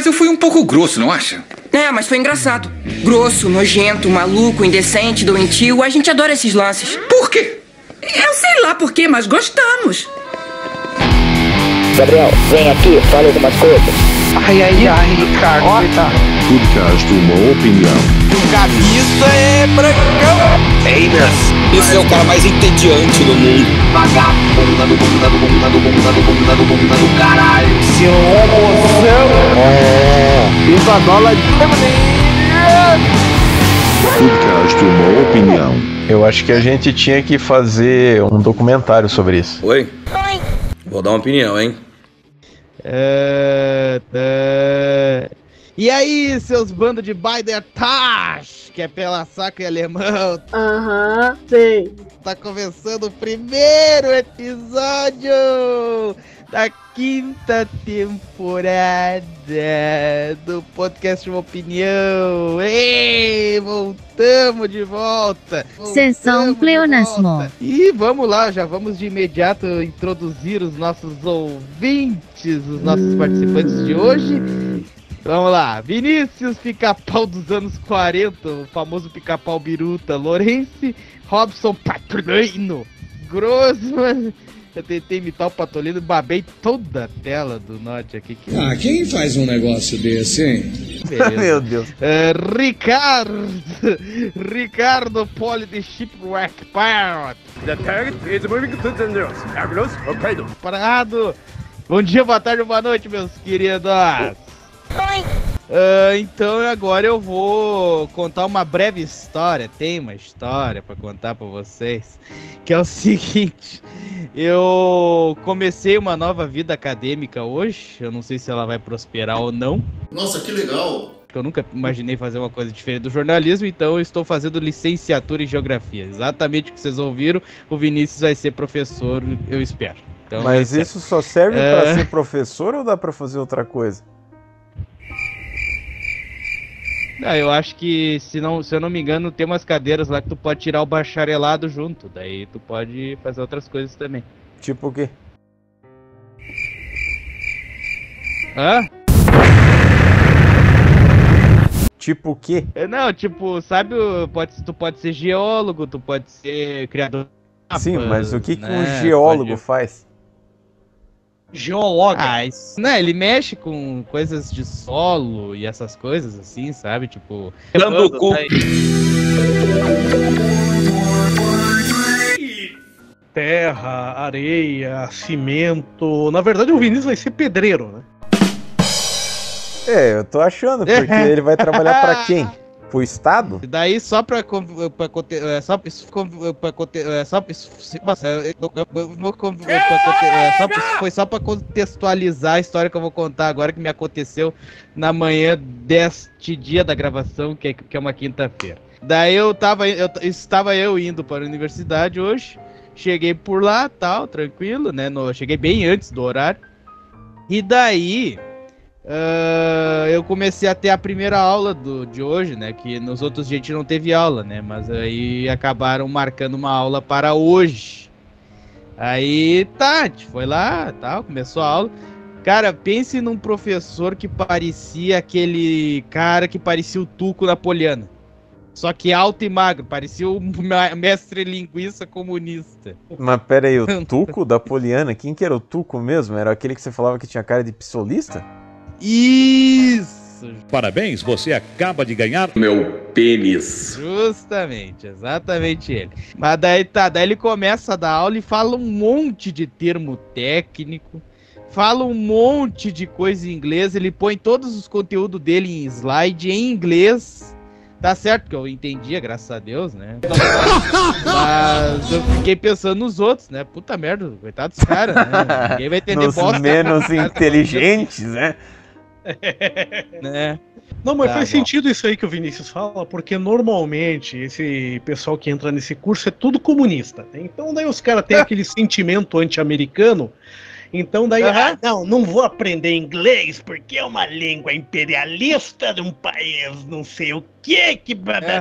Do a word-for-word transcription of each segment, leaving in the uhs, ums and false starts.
Mas eu fui um pouco grosso, não acha? É, mas foi engraçado. Grosso, nojento, maluco, indecente, doentio. A gente adora esses lances. Por quê? Eu sei lá por quê, mas gostamos. Gabriel, vem aqui, fala algumas coisas. Ai, ai, ai, Ricardo, coitado. Podcast Uma Opinião. O camisa é brancão. Einas. Esse é o cara mais entediante do mundo. Vagabunda do bunda do bunda do bunda do bunda do bunda do caralho. Seu homozão. É. Viva a dólar de... Podcast Uma Opinião. Eu acho que a gente tinha que fazer um documentário sobre isso. Oi? Oi. Vou dar uma opinião, hein? É, é... E aí, seus bandos de Baidertash, que é pela saco e alemão. Aham, uhum, sei. Tá começando o primeiro episódio da quinta temporada do podcast Uma Opinião. Ei, voltamos de volta. Sessão pleonasmo. E vamos lá, já vamos de imediato introduzir os nossos ouvintes, os nossos participantes de hoje. Vamos lá, Vinícius Pica-Pau dos anos quarenta, o famoso Pica-Pau Biruta, Lourenço Robson Patolino, Grossman. Eu tentei imitar o Patolino, babei toda a tela do Note aqui. Que... Ah, quem faz um negócio desse, hein? Meu Deus. Uh, Ricardo, Ricardo Poli de Shipwreck Pirate. The target is moving to the news. Agros, Hokkaido. Parado. Bom dia, boa tarde, boa noite, meus queridos. Oi. Uh, então agora eu vou contar uma breve história. Tem uma história pra contar pra vocês, que é o seguinte: eu comecei uma nova vida acadêmica hoje. Eu não sei se ela vai prosperar ou não. Nossa, que legal! Eu nunca imaginei fazer uma coisa diferente do jornalismo, então eu estou fazendo licenciatura em geografia. Exatamente o que vocês ouviram. O Vinícius vai ser professor, eu espero. Então, mas é isso só serve é... pra ser professor ou dá pra fazer outra coisa? Ah, eu acho que, se, não, se eu não me engano, tem umas cadeiras lá que tu pode tirar o bacharelado junto. Daí tu pode fazer outras coisas também. Tipo o quê? Hã? Tipo o quê? Não, tipo, sabe, pode, tu pode ser geólogo, tu pode ser criador de mapas. Sim, mas o que, que né? um geólogo pode... faz? Geólogo. Ah, isso, né, ele mexe com coisas de solo e essas coisas assim, sabe? Tipo, dando o cu. Terra, areia, cimento. Na verdade, o Vinícius vai ser pedreiro, né? É, eu tô achando, porque ele vai trabalhar pra quem? Pro Estado? E daí só pra, pra, é, só, é, só, nossa, eu, eu, eu, é, só, foi só pra contextualizar a história que eu vou contar agora, que me aconteceu na manhã deste dia da gravação, que é, que é uma quinta-feira. Daí eu tava, eu, estava eu indo para a universidade hoje, cheguei por lá, tal, tranquilo, né, no, cheguei bem antes do horário, e daí... Uh, eu comecei a ter a primeira aula do, de hoje, né? Que nos outros dias a gente não teve aula, né? Mas aí acabaram marcando uma aula para hoje. Aí tá, a gente foi lá, tal, começou a aula. Cara, pense num professor que parecia aquele cara que parecia o Tuco Napoleano. Só que alto e magro, parecia o mestre linguiça comunista. Mas pera aí, o Tuco da Poliana, quem que era o Tuco mesmo? Era aquele que você falava que tinha cara de psolista? Isso! Parabéns, você acaba de ganhar meu pênis. Justamente, exatamente ele. Mas daí tá, daí ele começa a dar aula e fala um monte de termo técnico, fala um monte de coisa em inglês, ele põe todos os conteúdos dele em slide em inglês. Tá certo que eu entendia, graças a Deus, né? Mas eu fiquei pensando nos outros, né? Puta merda, coitado dos caras, né? Ninguém vai entender nos bosta. menos inteligentes, né? né? Não, mas tá, faz bom. sentido isso aí que o Vinícius fala, porque normalmente esse pessoal que entra nesse curso é tudo comunista, né? Então daí os caras têm aquele sentimento anti-americano Então daí, Uhum. ah, não, não vou aprender inglês porque é uma língua imperialista de um país, não sei o que que...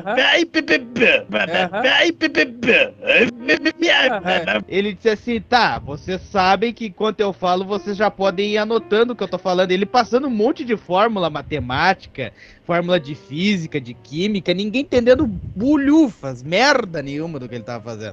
Ele disse assim, tá, vocês sabem que enquanto eu falo, vocês já podem ir anotando o que eu tô falando. Ele passando um monte de fórmula matemática, fórmula de física, de química, ninguém entendendo bulhufas, merda nenhuma do que ele tava fazendo.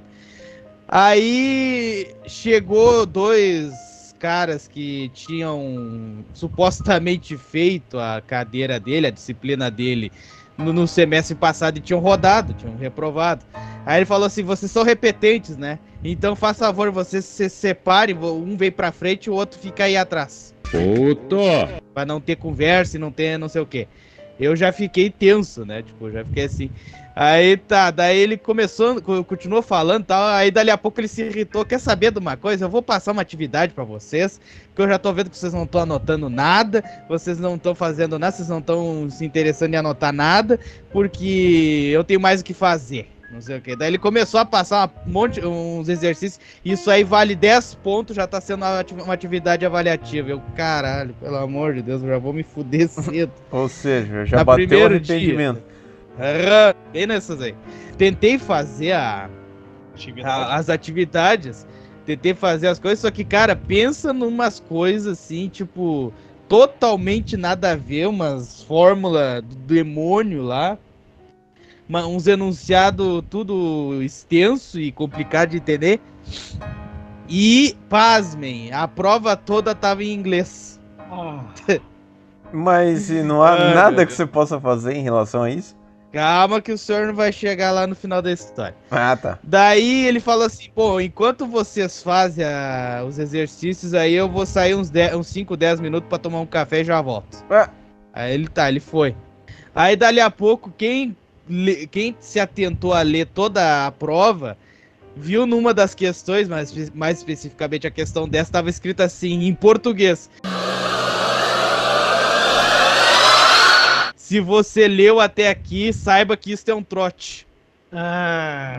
Aí chegou dois caras que tinham supostamente feito a cadeira dele, a disciplina dele, no, no semestre passado e tinham rodado, tinham reprovado. Aí ele falou assim, vocês são repetentes, né? Então, faz favor, vocês se separem, um vem pra frente e o outro fica aí atrás. Puto! Pra não ter conversa e não ter não sei o quê. Eu já fiquei tenso, né? Tipo, já fiquei assim. Aí tá, daí ele começou, continuou falando e tal, aí dali a pouco ele se irritou. Quer saber de uma coisa? Eu vou passar uma atividade pra vocês, porque eu já tô vendo que vocês não estão anotando nada, vocês não estão fazendo nada, vocês não estão se interessando em anotar nada, porque eu tenho mais o que fazer. Não sei o que. Daí ele começou a passar um monte, uns exercícios. Isso aí vale dez pontos, já tá sendo uma atividade avaliativa. Eu, caralho, pelo amor de Deus, eu já vou me fuder cedo. Ou seja, já bateu o arrependimento. Aham, bem nessas aí. Tentei fazer a, a, as atividades, tentei fazer as coisas, só que, cara, pensa numas coisas assim, tipo, totalmente nada a ver, umas fórmulas do demônio lá. Uns enunciados tudo extenso e complicado de entender. E, pasmem, a prova toda tava em inglês. Ah. Mas e não há ah, nada que você possa fazer em relação a isso? Calma que o senhor não vai chegar lá no final da história. Ah, tá. Daí ele falou assim, pô, enquanto vocês fazem a, os exercícios aí, eu vou sair uns, uns cinco, dez minutos pra tomar um café e já volto. Ah. Aí ele tá, ele foi. Aí dali a pouco, quem... Quem se atentou a ler toda a prova, viu numa das questões, mas mais especificamente a questão dessa, estava escrito assim, em português. Se você leu até aqui, saiba que isso é um trote. Ah.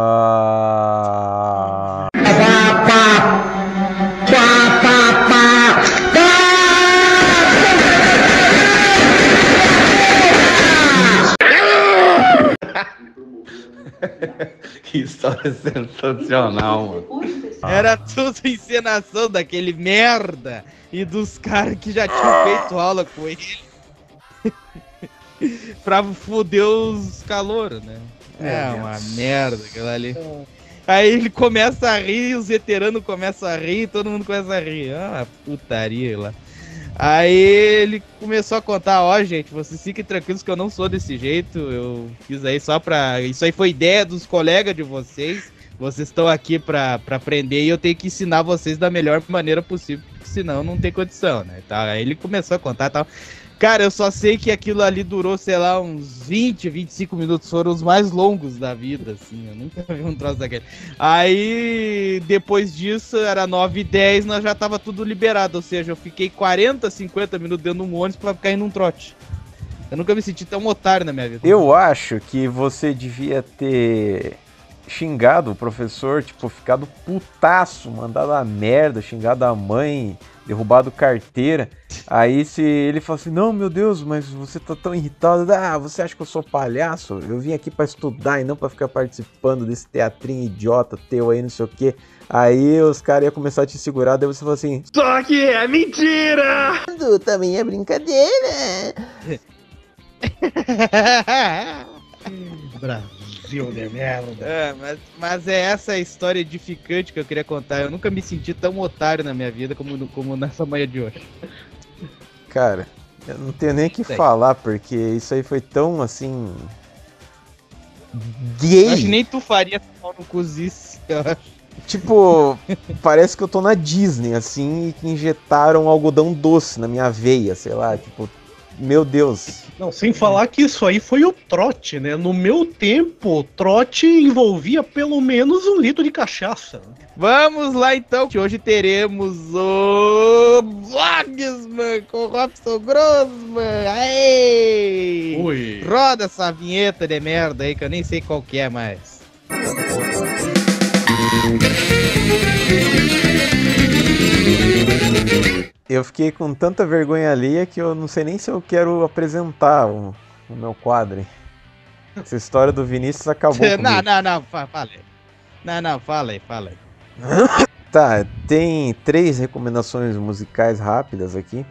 Que história sensacional, mano. Era tudo encenação daquele merda e dos caras que já tinham feito aula com ele. Pra foder os calouros, né? É uma merda aquilo ali. Aí ele começa a rir, os veteranos começam a rir, todo mundo começa a rir. Ah, putaria lá. Aí ele começou a contar, ó, gente, vocês fiquem tranquilos que eu não sou desse jeito, eu fiz aí só pra... Isso aí foi ideia dos colegas de vocês, vocês estão aqui pra, pra aprender e eu tenho que ensinar vocês da melhor maneira possível, porque senão não tem condição, né? Tá, aí ele começou a contar e tal. Cara, eu só sei que aquilo ali durou, sei lá, uns vinte, vinte e cinco minutos, foram os mais longos da vida, assim, eu nunca vi um troço daquele. Aí, depois disso, era nove e dez, nós já tava tudo liberado, ou seja, eu fiquei quarenta, cinquenta minutos dentro de um ônibus pra ficar indo num trote. Eu nunca me senti tão otário na minha vida. Eu acho que você devia ter xingado o professor, tipo, ficado putaço, mandado a merda, xingado a mãe, derrubado carteira. Aí se ele fala assim, não, meu Deus, mas você tá tão irritado, ah, você acha que eu sou palhaço? Eu vim aqui pra estudar e não pra ficar participando desse teatrinho idiota teu aí, não sei o quê. Aí os caras iam começar a te segurar, daí você fala assim, só que é mentira! Também é brincadeira! Brasil de merda! É, mas, mas é essa a história edificante que eu queria contar. Eu nunca me senti tão otário na minha vida como, como nessa manhã de hoje. Cara, eu não tenho nem o que falar, porque isso aí foi tão, assim... gay. Acho que nem tu faria pau no cozice, eu acho. Tipo, parece que eu tô na Disney, assim, e que injetaram algodão doce na minha veia, sei lá, tipo... Meu Deus. Não, sem falar que isso aí foi o trote, né? No meu tempo, trote envolvia pelo menos um litro de cachaça. Vamos lá então, que hoje teremos o Vlogsman com o Robson Grossman. Aê! Ui. Roda essa vinheta de merda aí que eu nem sei qual que é mais. Eu fiquei com tanta vergonha alheia que eu não sei nem se eu quero apresentar o, o meu quadro. Essa história do Vinícius acabou comigo. Não, não, não, fa- fala aí. Não, não, fala aí, fala aí. Tá, tem três recomendações musicais rápidas aqui.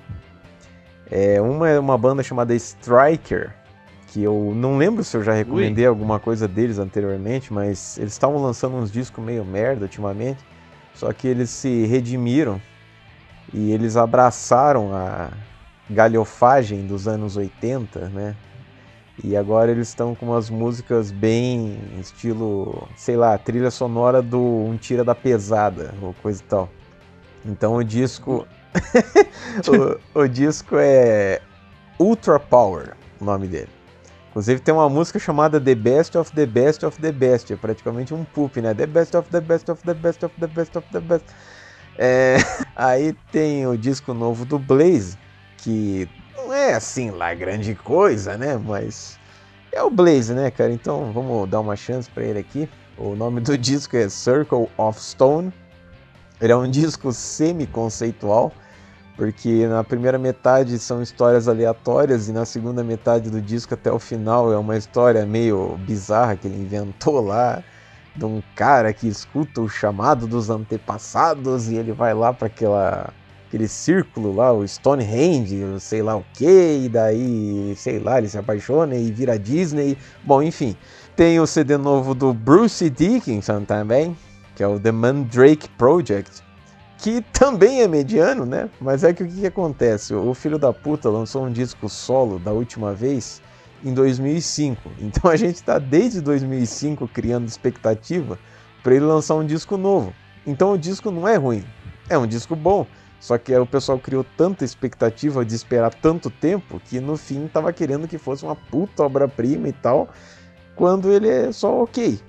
É, uma é uma banda chamada Striker, que eu não lembro se eu já recomendei Ui. alguma coisa deles anteriormente, mas eles estavam lançando uns discos meio merda ultimamente, só que eles se redimiram e eles abraçaram a galhofagem dos anos oitenta, né? E agora eles estão com umas músicas bem estilo, sei lá, trilha sonora do Um Tira da Pesada, ou coisa e tal. Então o disco... o, o disco é Ultra Power, o nome dele. Inclusive tem uma música chamada The Best of the Best of the Best. É praticamente um poop, né? The Best of the Best of the Best of the Best of the Best. É... Aí tem o disco novo do Blaze, que não é assim lá grande coisa, né? Mas é o Blaze, né, cara? Então vamos dar uma chance pra ele aqui. O nome do disco é Circle of Stone. Ele é um disco semi-conceitual, porque na primeira metade são histórias aleatórias e na segunda metade do disco até o final é uma história meio bizarra que ele inventou lá, de um cara que escuta o chamado dos antepassados e ele vai lá para aquela aquele círculo lá, o Stonehenge, sei lá o que, e daí, sei lá, ele se apaixona e vira Disney. Bom, enfim, tem o C D novo do Bruce Dickinson também, que é o The Mandrake Project, que também é mediano, né? Mas é que o que, que acontece? O filho da puta lançou um disco solo da última vez em dois mil e cinco. Então a gente tá desde dois mil e cinco criando expectativa para ele lançar um disco novo. Então o disco não é ruim, é um disco bom. Só que o pessoal criou tanta expectativa de esperar tanto tempo que no fim tava querendo que fosse uma puta obra-prima e tal, quando ele é só ok.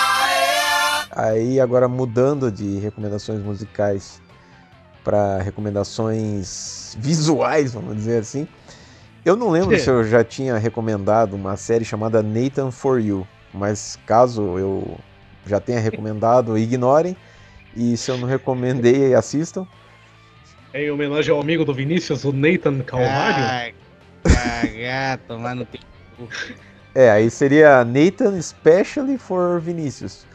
Aí agora mudando de recomendações musicais para recomendações visuais, vamos dizer assim. Eu não lembro é. se eu já tinha recomendado uma série chamada Nathan For You, mas caso eu já tenha recomendado, ignorem. E se eu não recomendei, assistam. É em homenagem ao amigo do Vinícius, o Nathan Calvário? Ai, cagar, tomar no tempo. É, aí seria Nathan Especially for Vinícius.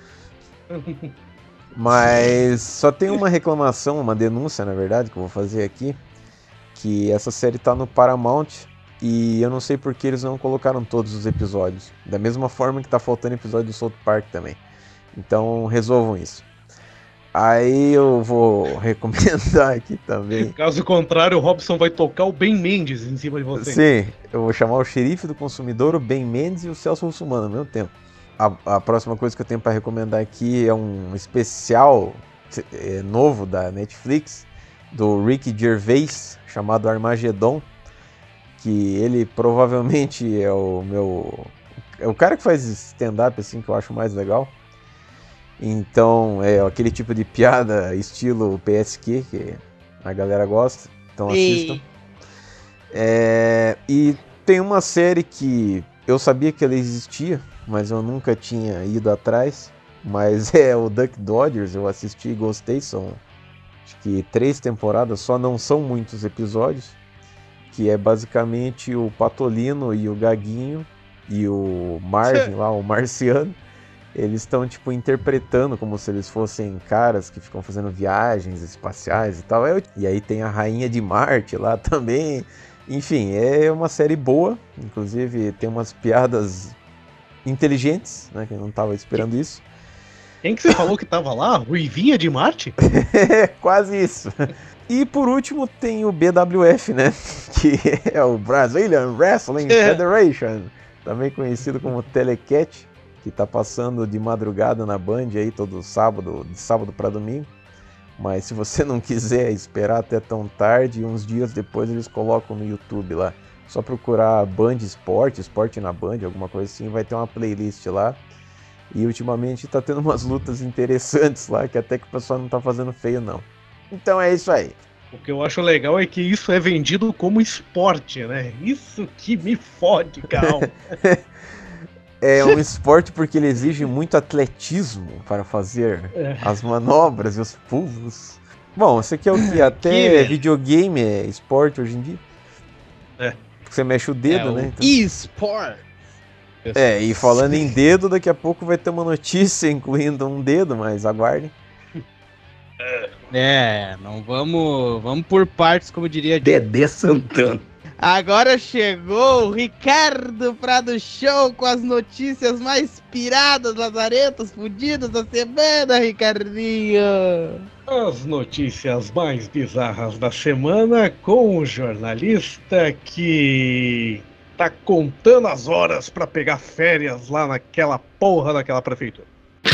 Mas só tem uma reclamação, uma denúncia na verdade que eu vou fazer aqui, que essa série tá no Paramount e eu não sei por que eles não colocaram todos os episódios, da mesma forma que tá faltando episódio do South Park também. Então resolvam isso. Aí eu vou recomendar aqui também. Caso contrário, o Robson vai tocar o Ben Mendes em cima de você. Sim, eu vou chamar o xerife do consumidor, o Ben Mendes e o Celso Russomano ao mesmo tempo. A, a próxima coisa que eu tenho para recomendar aqui é um especial é, novo da Netflix, do Ricky Gervais, chamado Armagedon, que ele provavelmente é o meu... é o cara que faz stand-up assim, que eu acho mais legal. Então é aquele tipo de piada estilo P S Q que a galera gosta, então assistam. É, e tem uma série que eu sabia que ela existia, mas eu nunca tinha ido atrás, mas é o Duck Dodgers, eu assisti e gostei, são acho que três temporadas, só não são muitos episódios, que é basicamente o Patolino e o Gaguinho e o Marvin lá, o Marciano, eles estão tipo interpretando como se eles fossem caras que ficam fazendo viagens espaciais e tal, e aí tem a Rainha de Marte lá também. Enfim, é uma série boa, inclusive tem umas piadas inteligentes, né, que eu não tava esperando isso. Quem que você falou que tava lá? Ruivinha de Marte? É, quase isso. E por último tem o B W F, né, que é o Brazilian Wrestling Federation, também conhecido como Telecat, que tá passando de madrugada na Band aí todo sábado, de sábado para domingo. Mas se você não quiser esperar até tão tarde, uns dias depois eles colocam no YouTube lá. Só procurar Band Esporte, Esporte na Band, alguma coisa assim, vai ter uma playlist lá. E ultimamente tá tendo umas lutas interessantes lá, que até que o pessoal não tá fazendo feio não. Então é isso aí. O que eu acho legal é que isso é vendido como esporte, né? Isso que me fode, calma. É um esporte porque ele exige muito atletismo para fazer é. as manobras e os pulos. Bom, você quer o quê? Até Que- videogame é esporte hoje em dia? É. Porque você mexe o dedo, É, o né? Então- eSport. É, e falando em dedo, daqui a pouco vai ter uma notícia incluindo um dedo, mas aguardem. É, não vamos, vamos por partes, como diria Dedé Santana. Agora chegou o Ricardo Prado Show com as notícias mais piradas, lazaretas, fudidas da semana, Ricardinho. As notícias mais bizarras da semana com o jornalista que tá contando as horas pra pegar férias lá naquela porra daquela prefeitura.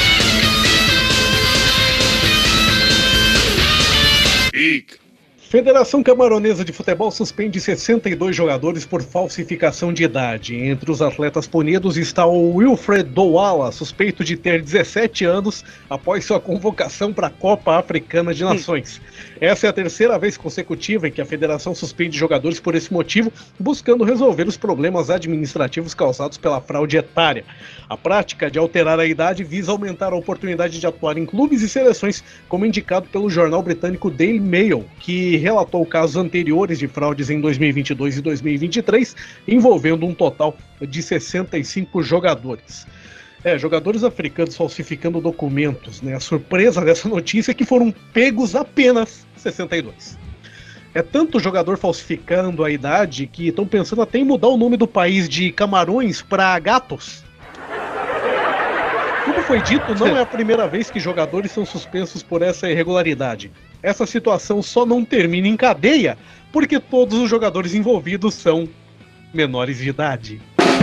Federação Camaronesa de Futebol suspende sessenta e dois jogadores por falsificação de idade. Entre os atletas punidos está o Wilfred Douala, suspeito de ter dezessete anos após sua convocação para a Copa Africana de Nações. Essa é a terceira vez consecutiva em que a federação suspende jogadores por esse motivo, buscando resolver os problemas administrativos causados pela fraude etária. A prática de alterar a idade visa aumentar a oportunidade de atuar em clubes e seleções, como indicado pelo jornal britânico Daily Mail, que relatou casos anteriores de fraudes em dois mil e vinte e dois e dois mil e vinte e três, envolvendo um total de sessenta e cinco jogadores. É, jogadores africanos falsificando documentos, né? A surpresa dessa notícia é que foram pegos apenas sessenta e dois. É tanto jogador falsificando a idade que estão pensando até em mudar o nome do país de Camarões para Gatos. Como foi dito, não é a primeira vez que jogadores são suspensos por essa irregularidade. Essa situação só não termina em cadeia porque todos os jogadores envolvidos são menores de idade.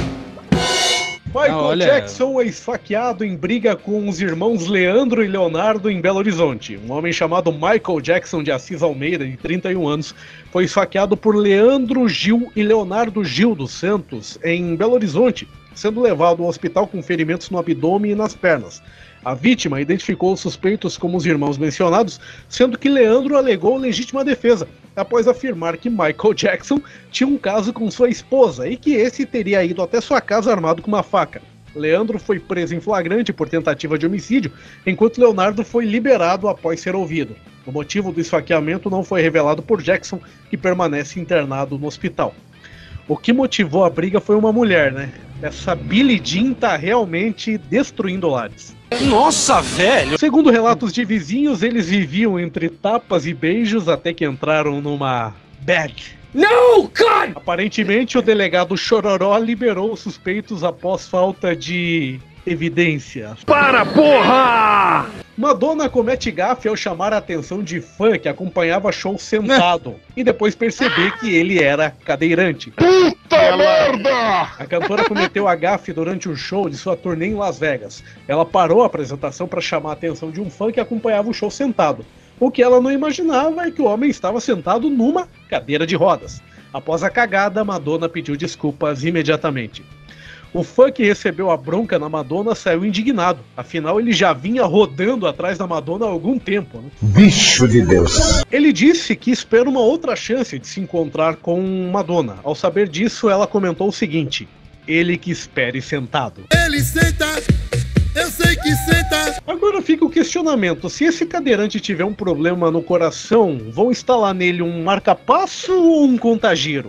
Michael olha- Jackson é esfaqueado em briga com os irmãos Leandro e Leonardo em Belo Horizonte. Um homem chamado Michael Jackson de Assis Almeida, de trinta e um anos, foi esfaqueado por Leandro Gil e Leonardo Gil dos Santos em Belo Horizonte, sendo levado ao hospital com ferimentos no abdômen e nas pernas. A vítima identificou os suspeitos como os irmãos mencionados, sendo que Leandro alegou legítima defesa, após afirmar que Michael Jackson tinha um caso com sua esposa e que esse teria ido até sua casa armado com uma faca. Leandro foi preso em flagrante por tentativa de homicídio, enquanto Leonardo foi liberado após ser ouvido. O motivo do esfaqueamento não foi revelado por Jackson, que permanece internado no hospital. O que motivou a briga foi uma mulher, né? Essa Billie Jean tá realmente destruindo lares. Nossa, velho! Segundo relatos de vizinhos, eles viviam entre tapas e beijos até que entraram numa bag. No, God! Aparentemente, o delegado Chororó liberou os suspeitos após falta de evidências. Para, porra! Madonna comete gafe ao chamar a atenção de fã que acompanhava show sentado e depois perceber que ele era cadeirante. Puta merda! A cantora cometeu a gafe durante um show de sua turnê em Las Vegas. Ela parou a apresentação para chamar a atenção de um fã que acompanhava o show sentado. O que ela não imaginava é que o homem estava sentado numa cadeira de rodas. Após a cagada, Madonna pediu desculpas imediatamente. O fã que recebeu a bronca na Madonna saiu indignado, afinal ele já vinha rodando atrás da Madonna há algum tempo. Né? Bicho de Deus! Ele disse que espera uma outra chance de se encontrar com Madonna. Ao saber disso, ela comentou o seguinte: ele que espere sentado. Ele senta, eu sei que senta. Agora fica o questionamento: se esse cadeirante tiver um problema no coração, vão instalar nele um marca-passo ou um contagiro?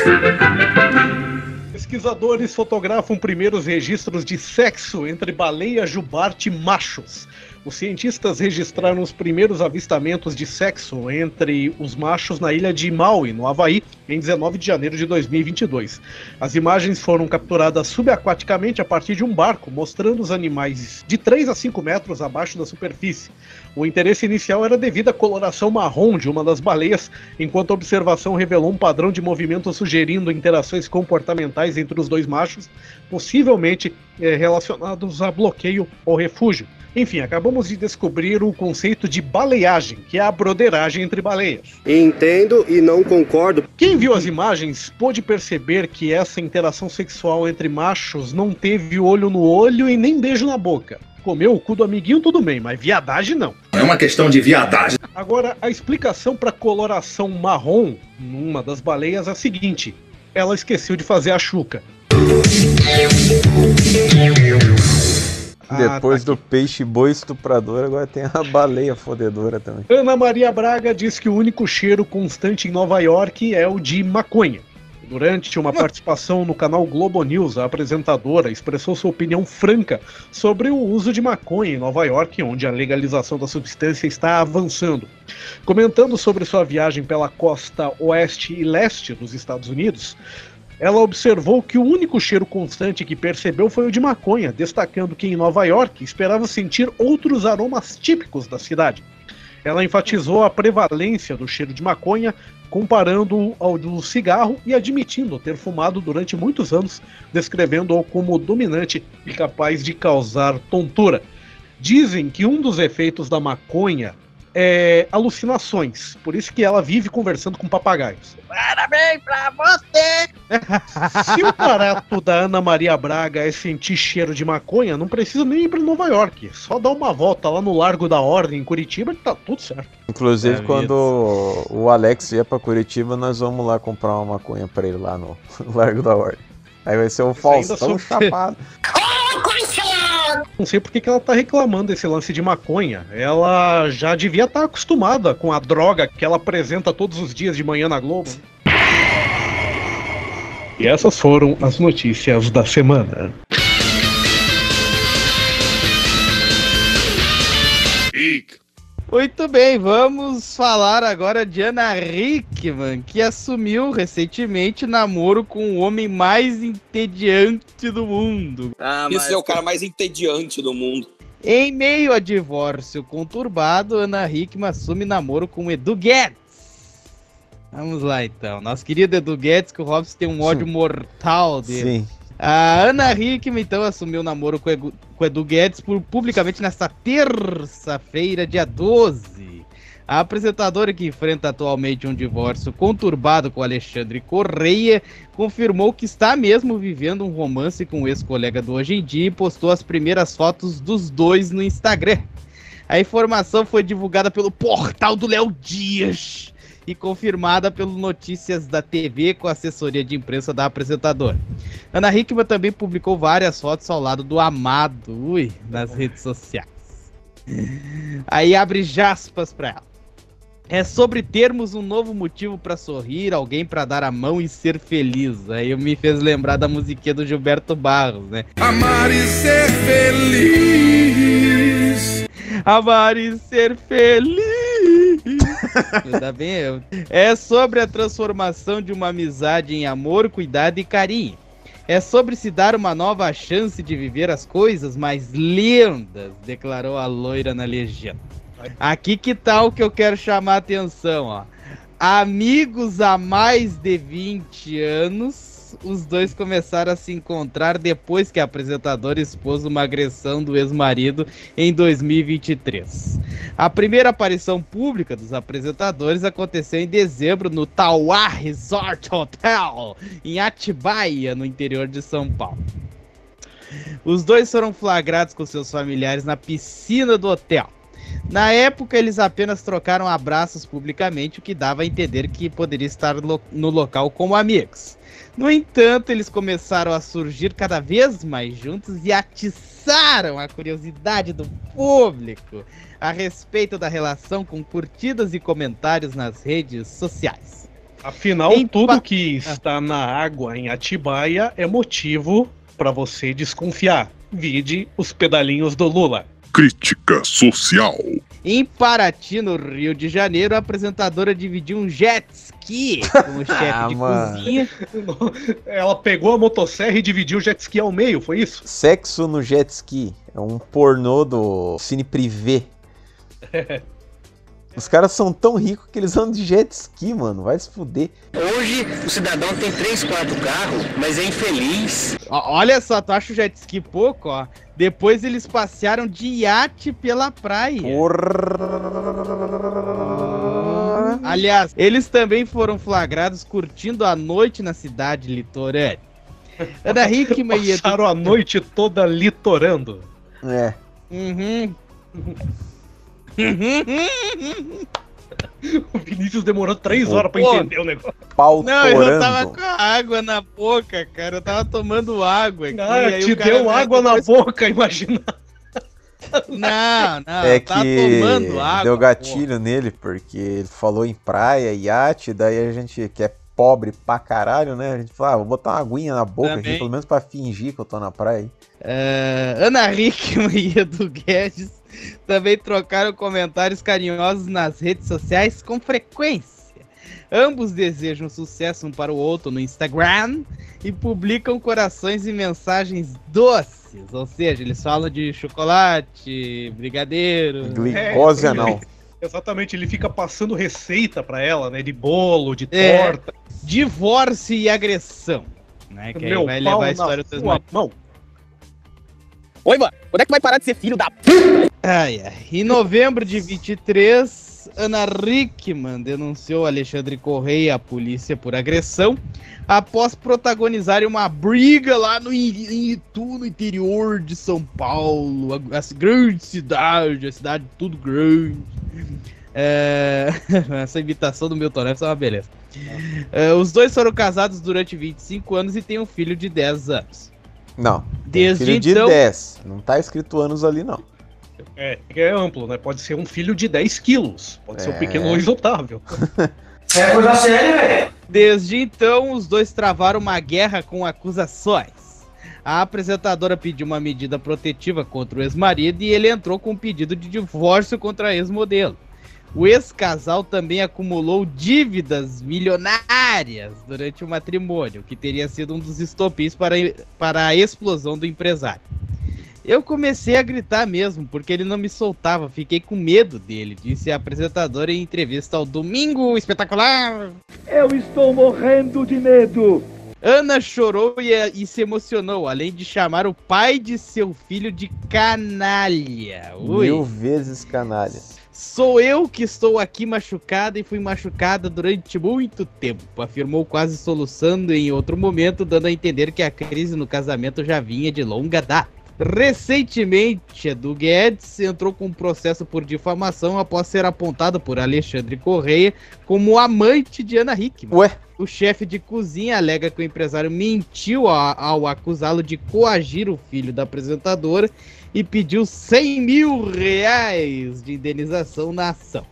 Pesquisadores fotografam primeiros registros de sexo entre baleia jubarte machos. Os cientistas registraram os primeiros avistamentos de sexo entre os machos na ilha de Maui, no Havaí, em dezenove de janeiro de dois mil e vinte e dois. As imagens foram capturadas subaquaticamente a partir de um barco, mostrando os animais de três a cinco metros abaixo da superfície. O interesse inicial era devido à coloração marrom de uma das baleias, enquanto a observação revelou um padrão de movimento sugerindo interações comportamentais entre os dois machos, possivelmente eh, relacionados a bloqueio ou refúgio. Enfim, acabamos de descobrir o conceito de baleiagem, que é a broderagem entre baleias. Entendo e não concordo. Quem viu as imagens pôde perceber que essa interação sexual entre machos não teve olho no olho e nem beijo na boca. Comeu o cu do amiguinho, tudo bem, mas viadagem não. É uma questão de viadagem. Agora, a explicação para a coloração marrom numa das baleias é a seguinte: ela esqueceu de fazer a chuca. Depois Ah, tá do peixe boi estuprador, agora tem a baleia fodedora também. Ana Maria Braga diz que o único cheiro constante em Nova York é o de maconha. Durante uma participação no canal Globo News, a apresentadora expressou sua opinião franca sobre o uso de maconha em Nova York, onde a legalização da substância está avançando. Comentando sobre sua viagem pela costa oeste e leste dos Estados Unidos, ela observou que o único cheiro constante que percebeu foi o de maconha, destacando que em Nova York esperava sentir outros aromas típicos da cidade. Ela enfatizou a prevalência do cheiro de maconha, comparando-o ao do cigarro e admitindo ter fumado durante muitos anos, descrevendo-o como dominante e capaz de causar tontura. Dizem que um dos efeitos da maconha é alucinações, por isso que ela vive conversando com papagaios. Parabéns pra você! Se o barato da Ana Maria Braga é sentir cheiro de maconha, não precisa nem ir pra Nova York. Só dar uma volta lá no Largo da Ordem, em Curitiba, que tá tudo certo. Inclusive, É quando o Alex ia pra Curitiba, nós vamos lá comprar uma maconha pra ele lá no Largo da Ordem. Aí vai ser o Faustão chapado. Não sei por que que ela tá reclamando desse lance de maconha. Ela já devia estar acostumada com a droga que ela apresenta todos os dias de manhã na Globo. E essas foram as notícias da semana. Muito bem, vamos falar agora de Ana Hickman, que assumiu recentemente namoro com o homem mais entediante do mundo. Ah, Isso mas... é o cara mais entediante do mundo. Em meio a divórcio conturbado, Ana Hickman assume namoro com Edu Guedes. Vamos lá então, nosso querido Edu Guedes, que o Robson tem um ódio mortal dele. Sim. A Ana Hickman, então, assumiu o namoro com o com Edu Guedes por, publicamente nesta terça-feira, dia doze. A apresentadora, que enfrenta atualmente um divórcio conturbado com Alexandre Correia, confirmou que está mesmo vivendo um romance com o ex-colega do Hoje em Dia e postou as primeiras fotos dos dois no Instagram. A informação foi divulgada pelo portal do Léo Dias e confirmada pelo Notícias da T V com a assessoria de imprensa da apresentadora. Ana Hickman também publicou várias fotos ao lado do amado, ui, nas redes sociais. Aí abre aspas pra ela. É sobre termos um novo motivo pra sorrir, alguém pra dar a mão e ser feliz. Aí me fez lembrar da musiquinha do Gilberto Barros, né? Amar e ser feliz. Amar e ser feliz. Tá bem eu. É sobre a transformação de uma amizade em amor, cuidado e carinho. É sobre se dar uma nova chance de viver as coisas mais lindas, declarou a loira na legenda. Aqui que tal que eu quero chamar a atenção, ó. Amigos há mais de vinte anos, os dois começaram a se encontrar depois que a apresentadora expôs uma agressão do ex-marido em dois mil e vinte e três. A primeira aparição pública dos apresentadores aconteceu em dezembro no Tauá Resort Hotel, em Atibaia, no interior de São Paulo. Os dois foram flagrados com seus familiares na piscina do hotel. Na época, eles apenas trocaram abraços publicamente, o que dava a entender que poderia estar lo- no local como amigos. No entanto, eles começaram a surgir cada vez mais juntos e atiçaram a curiosidade do público a respeito da relação, com curtidas e comentários nas redes sociais. Afinal, em tudo pa- que está na água em Atibaia é motivo para você desconfiar. Vide os pedalinhos do Lula. Crítica social. Em Paraty, no Rio de Janeiro, a apresentadora dividiu um jet ski com o chefe Ah, de mano. cozinha. Ela pegou a motosserra e dividiu o jet ski ao meio, foi isso? Sexo no jet ski. É um pornô do Cine Privé. Os caras são tão ricos que eles andam de jet ski, mano. Vai se fuder. Hoje o cidadão tem três, quatro carros, mas é infeliz. Ó, olha só, tu acha o jet ski pouco, ó? Depois eles passearam de iate pela praia. Porra. Aliás, eles também foram flagrados curtindo a noite na cidade litorânea. Ana Hickman e Passaram a noite toda litorando. É. Uhum. O Vinícius demorou três horas pra Pô. entender o negócio. Pau Não, eu torando. tava com a água na boca, cara. Eu tava tomando água aqui. Ah, aí te o cara deu vai- água na depois- boca, imagina. Não, não, é tá que tomando água. deu gatilho pô. nele, porque ele falou em praia, iate, daí a gente que é pobre pra caralho, né? A gente fala, ah, vou botar uma aguinha na boca Também. aqui, pelo menos pra fingir que eu tô na praia. Uh, Ana Hickman e Edu Guedes também trocaram comentários carinhosos nas redes sociais com frequência. Ambos desejam sucesso um para o outro no Instagram e publicam corações e mensagens doces. Ou seja, eles falam de chocolate, brigadeiro... Glicose é, não. Exatamente, ele fica passando receita pra ela, né? De bolo, de é, torta. Divórcio e agressão. Né, que Meu aí vai pau levar a história dos sua mão. Oi, mano, quando é que vai parar de ser filho da... Ai, ai. Em novembro de vinte e três, Ana Hickman denunciou Alexandre Correia à polícia por agressão após protagonizarem uma briga lá no em Itu, no interior de São Paulo, a, a grande cidade, a cidade tudo grande. É... Essa imitação do Milton Neves é uma beleza. É, os dois foram casados durante vinte e cinco anos e têm um filho de dez anos. Não, desde filho de então... dez, não tá escrito anos ali não. É, é amplo, né? Pode ser um filho de dez quilos, pode é. ser um pequeno Luiz Otávio. É coisa séria, velho. Desde então, os dois travaram uma guerra com acusações. A apresentadora pediu uma medida protetiva contra o ex-marido e ele entrou com um pedido de divórcio contra a ex-modelo. O ex-casal também acumulou dívidas milionárias durante o matrimônio, que teria sido um dos estopins para, para a explosão do empresário. Eu comecei a gritar mesmo, porque ele não me soltava, fiquei com medo dele, disse a apresentadora em entrevista ao Domingo Espetacular. Eu estou morrendo de medo. Ana chorou e, e se emocionou, além de chamar o pai de seu filho de canalha. Ui. Mil vezes canalha. Sou eu que estou aqui machucada e fui machucada durante muito tempo, afirmou quase soluçando em outro momento, dando a entender que a crise no casamento já vinha de longa data. Recentemente, Edu Guedes entrou com um processo por difamação após ser apontado por Alexandre Correia como amante de Ana Hickman. Ué? O chefe de cozinha alega que o empresário mentiu ao, ao acusá-lo de coagir o filho da apresentadora e pediu cem mil reais de indenização na ação.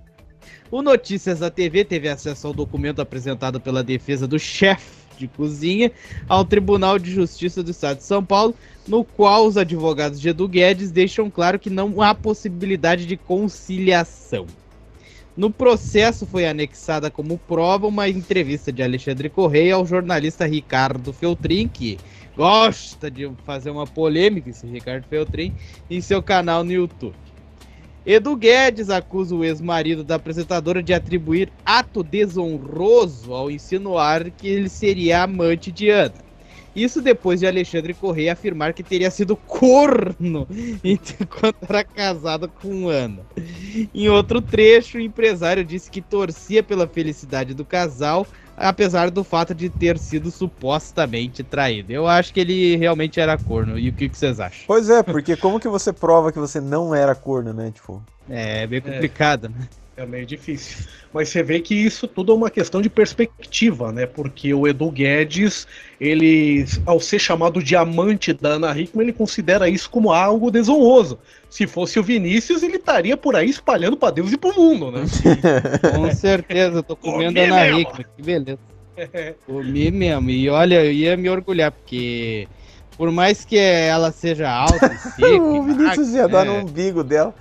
O Notícias da T V teve acesso ao documento apresentado pela defesa do chefe de cozinha ao Tribunal de Justiça do Estado de São Paulo, no qual os advogados de Edu Guedes deixam claro que não há possibilidade de conciliação. No processo foi anexada como prova uma entrevista de Alexandre Correia ao jornalista Ricardo Feltrin, que gosta de fazer uma polêmica, esse Ricardo Feltrin, em seu canal no YouTube. Edu Guedes acusa o ex-marido da apresentadora de atribuir ato desonroso ao insinuar que ele seria amante de Ana. Isso depois de Alexandre Correia afirmar que teria sido corno enquanto era casado com Ana. Em outro trecho, o empresário disse que torcia pela felicidade do casal, apesar do fato de ter sido supostamente traído. Eu acho que ele realmente era corno. E o que, que vocês acham? Pois é, porque como que você prova que você não era corno, né? Tipo... É, é bem complicado, é. né? É meio difícil. Mas você vê que isso tudo é uma questão de perspectiva, né? Porque o Edu Guedes, ele, ao ser chamado de amante da Ana Hickman, ele considera isso como algo desonroso. Se fosse o Vinícius, ele estaria por aí espalhando pra Deus e pro mundo, né? Com certeza, eu tô comendo a Ana Hickman, que beleza. Comi mesmo. E olha, eu ia me orgulhar, porque por mais que ela seja alta e seca... o Vinícius ia é... dar no umbigo dela.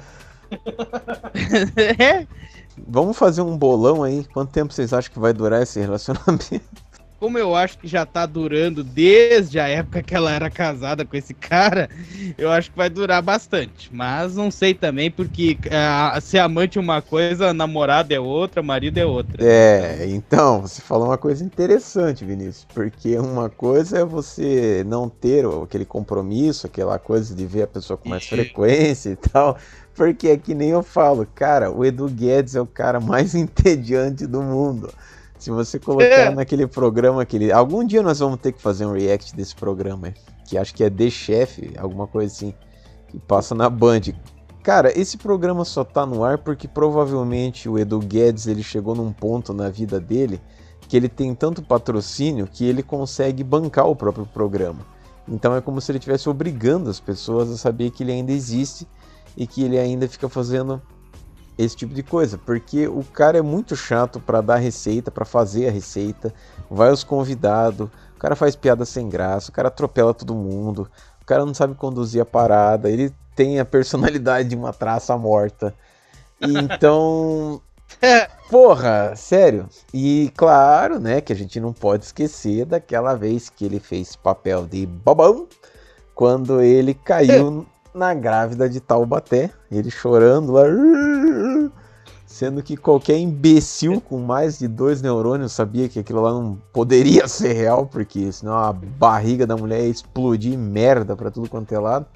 É? Vamos fazer um bolão aí. Quanto tempo vocês acham que vai durar esse relacionamento? Como eu acho que já tá durando desde a época que ela era casada com esse cara, eu acho que vai durar bastante. Mas não sei também, porque uh, ser amante é uma coisa, namorada é outra, marido é outra. É, então, você falou uma coisa interessante, Vinícius. Porque uma coisa é você não ter aquele compromisso, aquela coisa de ver a pessoa com mais frequência e tal. Porque é que nem eu falo, cara, o Edu Guedes é o cara mais entediante do mundo. Se você colocar é. naquele programa, aquele... algum dia nós vamos ter que fazer um react desse programa, que acho que é The Chef, alguma coisa assim, que passa na Band. Cara, esse programa só tá no ar porque provavelmente o Edu Guedes, ele chegou num ponto na vida dele que ele tem tanto patrocínio que ele consegue bancar o próprio programa. Então é como se ele estivesse obrigando as pessoas a saber que ele ainda existe e que ele ainda fica fazendo esse tipo de coisa, porque o cara é muito chato para dar receita, para fazer a receita, vai aos convidados, o cara faz piada sem graça, o cara atropela todo mundo, o cara não sabe conduzir a parada, ele tem a personalidade de uma traça morta. Então, porra, sério. E claro, né, que a gente não pode esquecer daquela vez que ele fez papel de bobão, quando ele caiu na grávida de Taubaté, ele chorando lá, sendo que qualquer imbecil com mais de dois neurônios sabia que aquilo lá não poderia ser real, porque senão a barriga da mulher ia explodir merda pra tudo quanto é lado.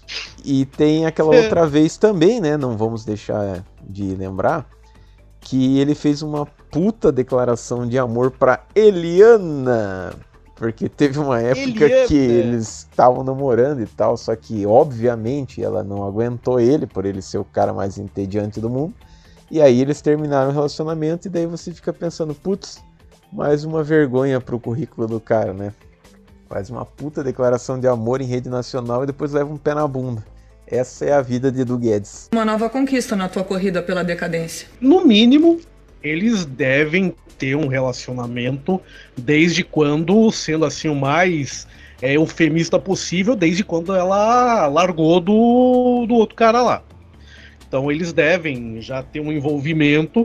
E tem aquela outra vez também, né, não vamos deixar de lembrar, que ele fez uma puta declaração de amor pra Eliana. Porque teve uma época Eliana. que eles estavam namorando e tal, só que obviamente ela não aguentou ele, por ele ser o cara mais entediante do mundo. E aí eles terminaram o relacionamento e daí você fica pensando, putz, mais uma vergonha pro currículo do cara, né? Faz uma puta declaração de amor em rede nacional e depois leva um pé na bunda. Essa é a vida de Edu Guedes. Uma nova conquista na tua corrida pela decadência. No mínimo, eles devem ter um relacionamento desde quando, sendo assim o mais é, eufemista possível, desde quando ela largou do, do outro cara lá. Então eles devem já ter um envolvimento,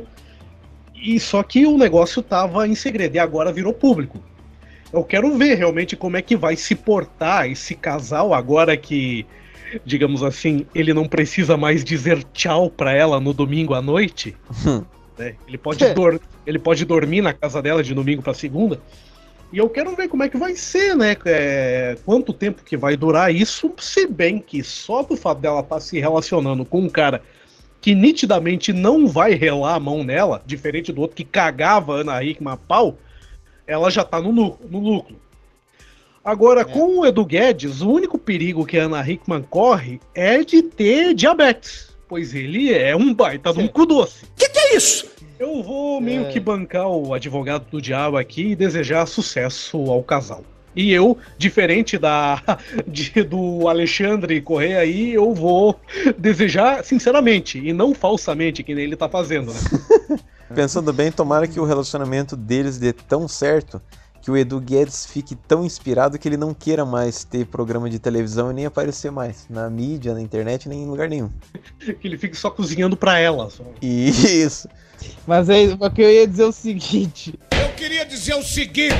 e só que o negócio tava em segredo e agora virou público. Eu quero ver realmente como é que vai se portar esse casal agora que, digamos assim, ele não precisa mais dizer tchau pra ela no domingo à noite. Né? Ele, pode dor- ele pode dormir na casa dela de domingo pra segunda. E eu quero ver como é que vai ser, né? É, quanto tempo que vai durar isso, se bem que só do fato dela estar se relacionando com um cara que nitidamente não vai relar a mão nela, diferente do outro que cagava a Ana Hickman a pau, ela já tá no, no lucro. Agora, é. com o Edu Guedes, o único perigo que a Ana Hickman corre é de ter diabetes, pois ele é um baita de um cu doce. Que que é isso? Eu vou meio é. que bancar o advogado do diabo aqui e desejar sucesso ao casal. E eu, diferente da de, do Alexandre Correia aí, eu vou desejar sinceramente e não falsamente, que nem ele tá fazendo, né? Pensando bem, tomara que o relacionamento deles dê tão certo que o Edu Guedes fique tão inspirado que ele não queira mais ter programa de televisão e nem aparecer mais na mídia, na internet, nem em lugar nenhum. Que ele fique só cozinhando pra ela. Só. Isso. Mas é o que eu ia dizer é o seguinte. Eu queria dizer o seguinte.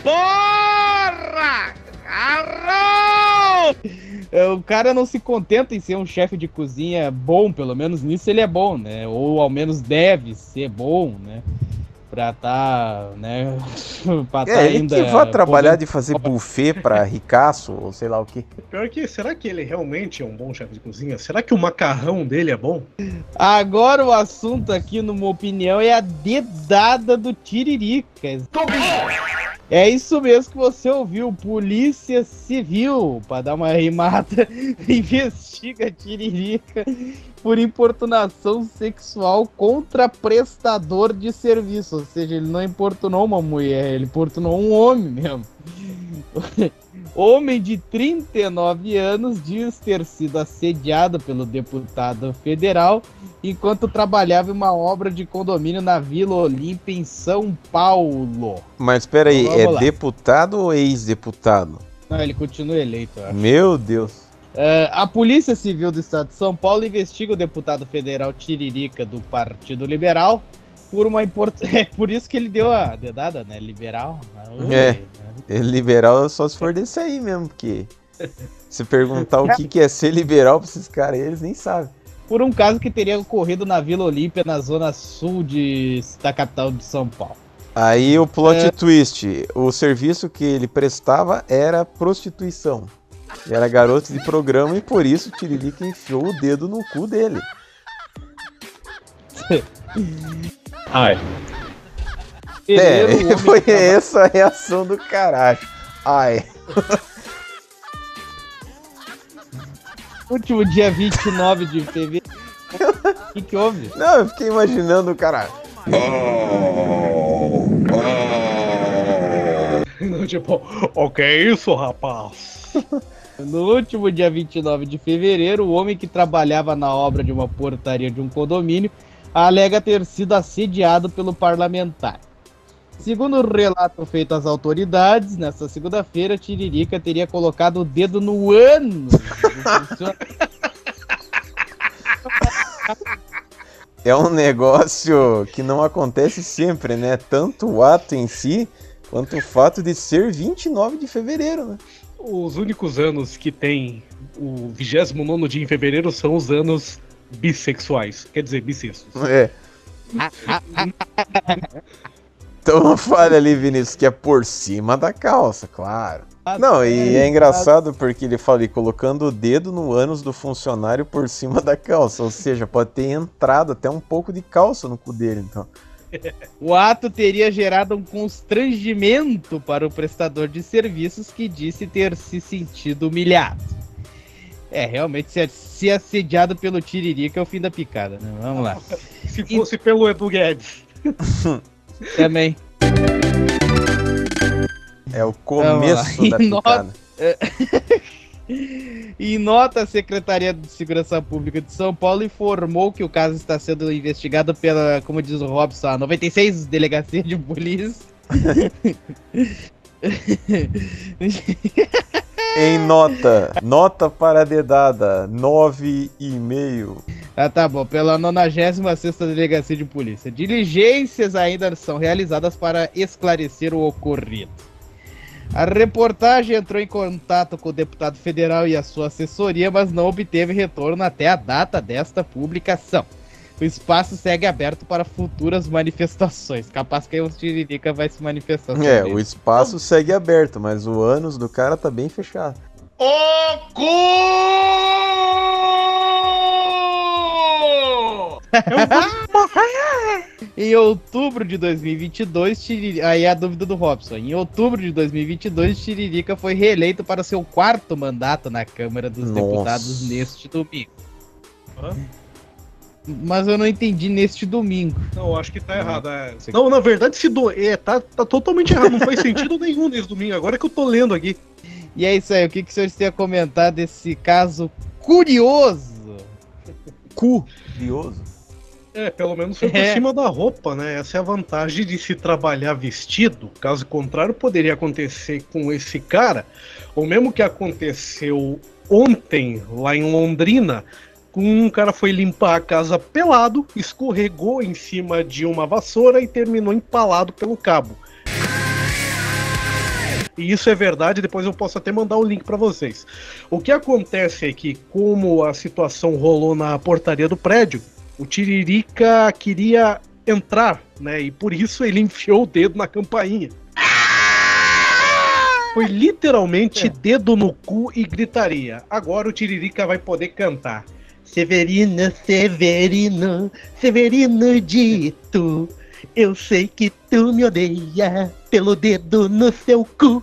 Porra! Carro! O cara não se contenta em ser um chefe de cozinha bom, pelo menos nisso ele é bom, né? Ou ao menos deve ser bom, né? Pra tá, né? pra tá é, ele ainda, que vai trabalhar podendo... de fazer buffet pra ricaço, ou sei lá o que. Pior que, será que ele realmente é um bom chefe de cozinha? Será que o macarrão dele é bom? Agora o assunto aqui, numa opinião, é a dedada do Tiririca. É isso mesmo que você ouviu. Polícia Civil, para dar uma rimada, investiga Tiririca por importunação sexual contra prestador de serviço. Ou seja, ele não importunou uma mulher, ele importunou um homem mesmo. Homem de trinta e nove anos diz ter sido assediado pelo deputado federal enquanto trabalhava em uma obra de condomínio na Vila Olímpia, em São Paulo. Mas espera aí, então, é lá. deputado ou ex-deputado? Não, ele continua eleito, eu acho. Meu Deus. Uh, a Polícia Civil do Estado de São Paulo investiga o deputado federal Tiririca do Partido Liberal por uma importância. É por isso que ele deu a dedada, né? Liberal. Uh, é, é, liberal só se for desse aí mesmo, porque se perguntar o que, que é ser liberal pra esses caras, eles nem sabem. Por um caso que teria ocorrido na Vila Olímpia, na zona sul de, da capital de São Paulo. Aí o plot é... twist, o serviço que ele prestava era prostituição. Ele era garoto de programa e por isso o Tiririca enfiou o dedo no cu dele. Ai. É, foi essa a reação do caralho. Ai. Último dia vinte e nove de fevereiro. O que, que houve? Não, eu fiquei imaginando o cara. Não, tipo, o que é isso, rapaz? No último dia vinte e nove de fevereiro, o homem que trabalhava na obra de uma portaria de um condomínio alega ter sido assediado pelo parlamentar. Segundo o relato feito às autoridades, nesta segunda-feira, Tiririca teria colocado o dedo no ânus do funcionário. É um negócio que não acontece sempre, né? Tanto o ato em si, quanto o fato de ser vinte e nove de fevereiro, né? Os únicos anos que tem o vigésimo nono dia em fevereiro são os anos bissexuais. Quer dizer, bissextos. É. Então não fale ali, Vinícius, que é por cima da calça, claro. Não, e é engraçado porque ele fala ali, colocando o dedo no ânus do funcionário por cima da calça. Ou seja, pode ter entrado até um pouco de calça no cu dele, então. O ato teria gerado um constrangimento para o prestador de serviços, que disse ter se sentido humilhado. É, realmente, ser, ser assediado pelo Tiririca é o fim da picada, né? Vamos lá. Se fosse e... pelo Edu Guedes. Também. É o começo da picada. Em nota, a Secretaria de Segurança Pública de São Paulo informou que o caso está sendo investigado pela, como diz o Robson, a noventa e seis Delegacia de Polícia. Em nota, nota para a dedada, nove e meio. Ah, tá bom, pela nonagésima sexta Delegacia de Polícia. Diligências ainda são realizadas para esclarecer o ocorrido. A reportagem entrou em contato com o deputado federal e a sua assessoria, mas não obteve retorno até a data desta publicação. O espaço segue aberto para futuras manifestações. Capaz que aí o Tiririca vai se manifestar. É, o espaço segue aberto, mas o ânus do cara tá bem fechado. O cu! Em outubro de dois mil e vinte e dois, Tiririca... aí é a dúvida do Robson. Em outubro de dois mil e vinte e dois, Tiririca foi reeleito para seu quarto mandato na Câmara dos Nossa. Deputados neste domingo. Hã? Mas eu não entendi neste domingo. Não, acho que tá errado. É... Não, na verdade, se do... é, tá, tá totalmente errado. Não faz sentido nenhum nesse domingo. Agora que eu tô lendo aqui. E é isso aí. O que, que os senhores têm a comentar desse caso curioso? Curioso? É, pelo menos foi por É. cima da roupa, né? Essa é a vantagem de se trabalhar vestido. Caso contrário, poderia acontecer com esse cara. Ou mesmo que aconteceu ontem, lá em Londrina, um cara foi limpar a casa pelado, escorregou em cima de uma vassoura e terminou empalado pelo cabo. E isso é verdade, depois eu posso até mandar o link para vocês. O que acontece é que, como a situação rolou na portaria do prédio, o Tiririca queria entrar, né? E por isso ele enfiou o dedo na campainha. Foi literalmente dedo no cu e gritaria. Agora o Tiririca vai poder cantar. Severino, Severino, Severino dito, eu sei que tu me odeia pelo dedo no seu cu.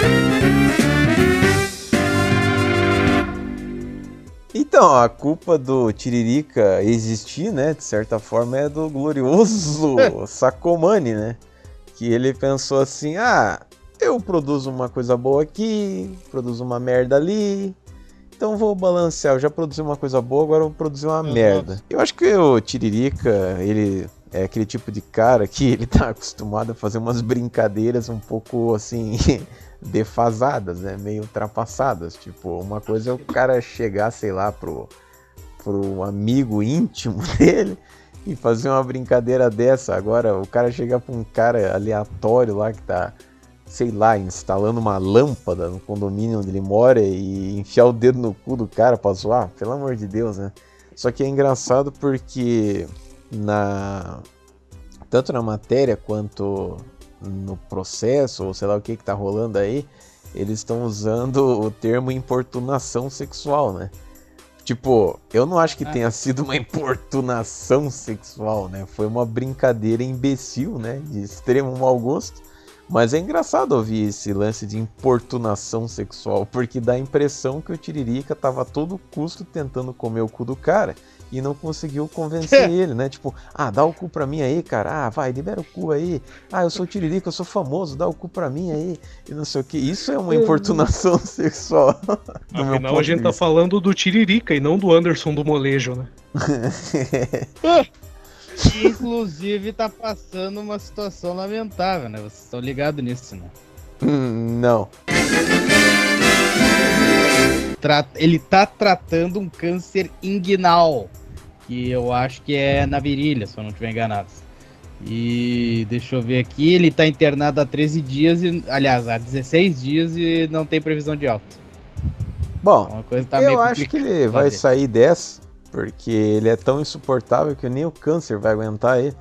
Então, a culpa do Tiririca existir, né, de certa forma, é do glorioso Sacomani, né? Que ele pensou assim, ah, eu produzo uma coisa boa aqui, produzo uma merda ali, então vou balancear, eu já produzi uma coisa boa, agora eu vou produzir uma uhum. merda. Eu acho que o Tiririca, ele é aquele tipo de cara que ele tá acostumado a fazer umas brincadeiras um pouco, assim, defasadas, né, meio ultrapassadas. Tipo, uma coisa é o cara chegar, sei lá, pro, pro amigo íntimo dele e fazer uma brincadeira dessa. Agora, o cara chegar pra um cara aleatório lá que tá, sei lá, instalando uma lâmpada no condomínio onde ele mora e enfiar o dedo no cu do cara pra zoar, pelo amor de Deus, né? Só que é engraçado porque na tanto na matéria quanto no processo, ou sei lá o que que tá rolando aí, eles estão usando o termo importunação sexual, né? Tipo, eu não acho que ah. tenha sido uma importunação sexual, né? Foi uma brincadeira imbecil, né? De extremo mau gosto. Mas é engraçado ouvir esse lance de importunação sexual, porque dá a impressão que o Tiririca tava a todo custo tentando comer o cu do cara e não conseguiu convencer ele, né? Tipo, ah, dá o cu pra mim aí, cara. Ah, vai, libera o cu aí. Ah, eu sou o Tiririca, eu sou famoso, dá o cu pra mim aí. E não sei o que. Isso é uma importunação sexual. Do meu Afinal, a gente tá falando do Tiririca e não do Anderson do Molejo, né? Que, inclusive, tá passando uma situação lamentável, né? Vocês estão ligados nisso, né? Hum, não. Tra- Ele tá tratando um câncer inguinal, que eu acho que é na virilha, se eu não estiver enganado. E deixa eu ver aqui, ele tá internado há treze dias, e, aliás, há dezesseis dias e não tem previsão de alta. Bom, Uma coisa tá eu meio acho que ele vai fazer. sair dessa, porque ele é tão insuportável que nem o câncer vai aguentar ele.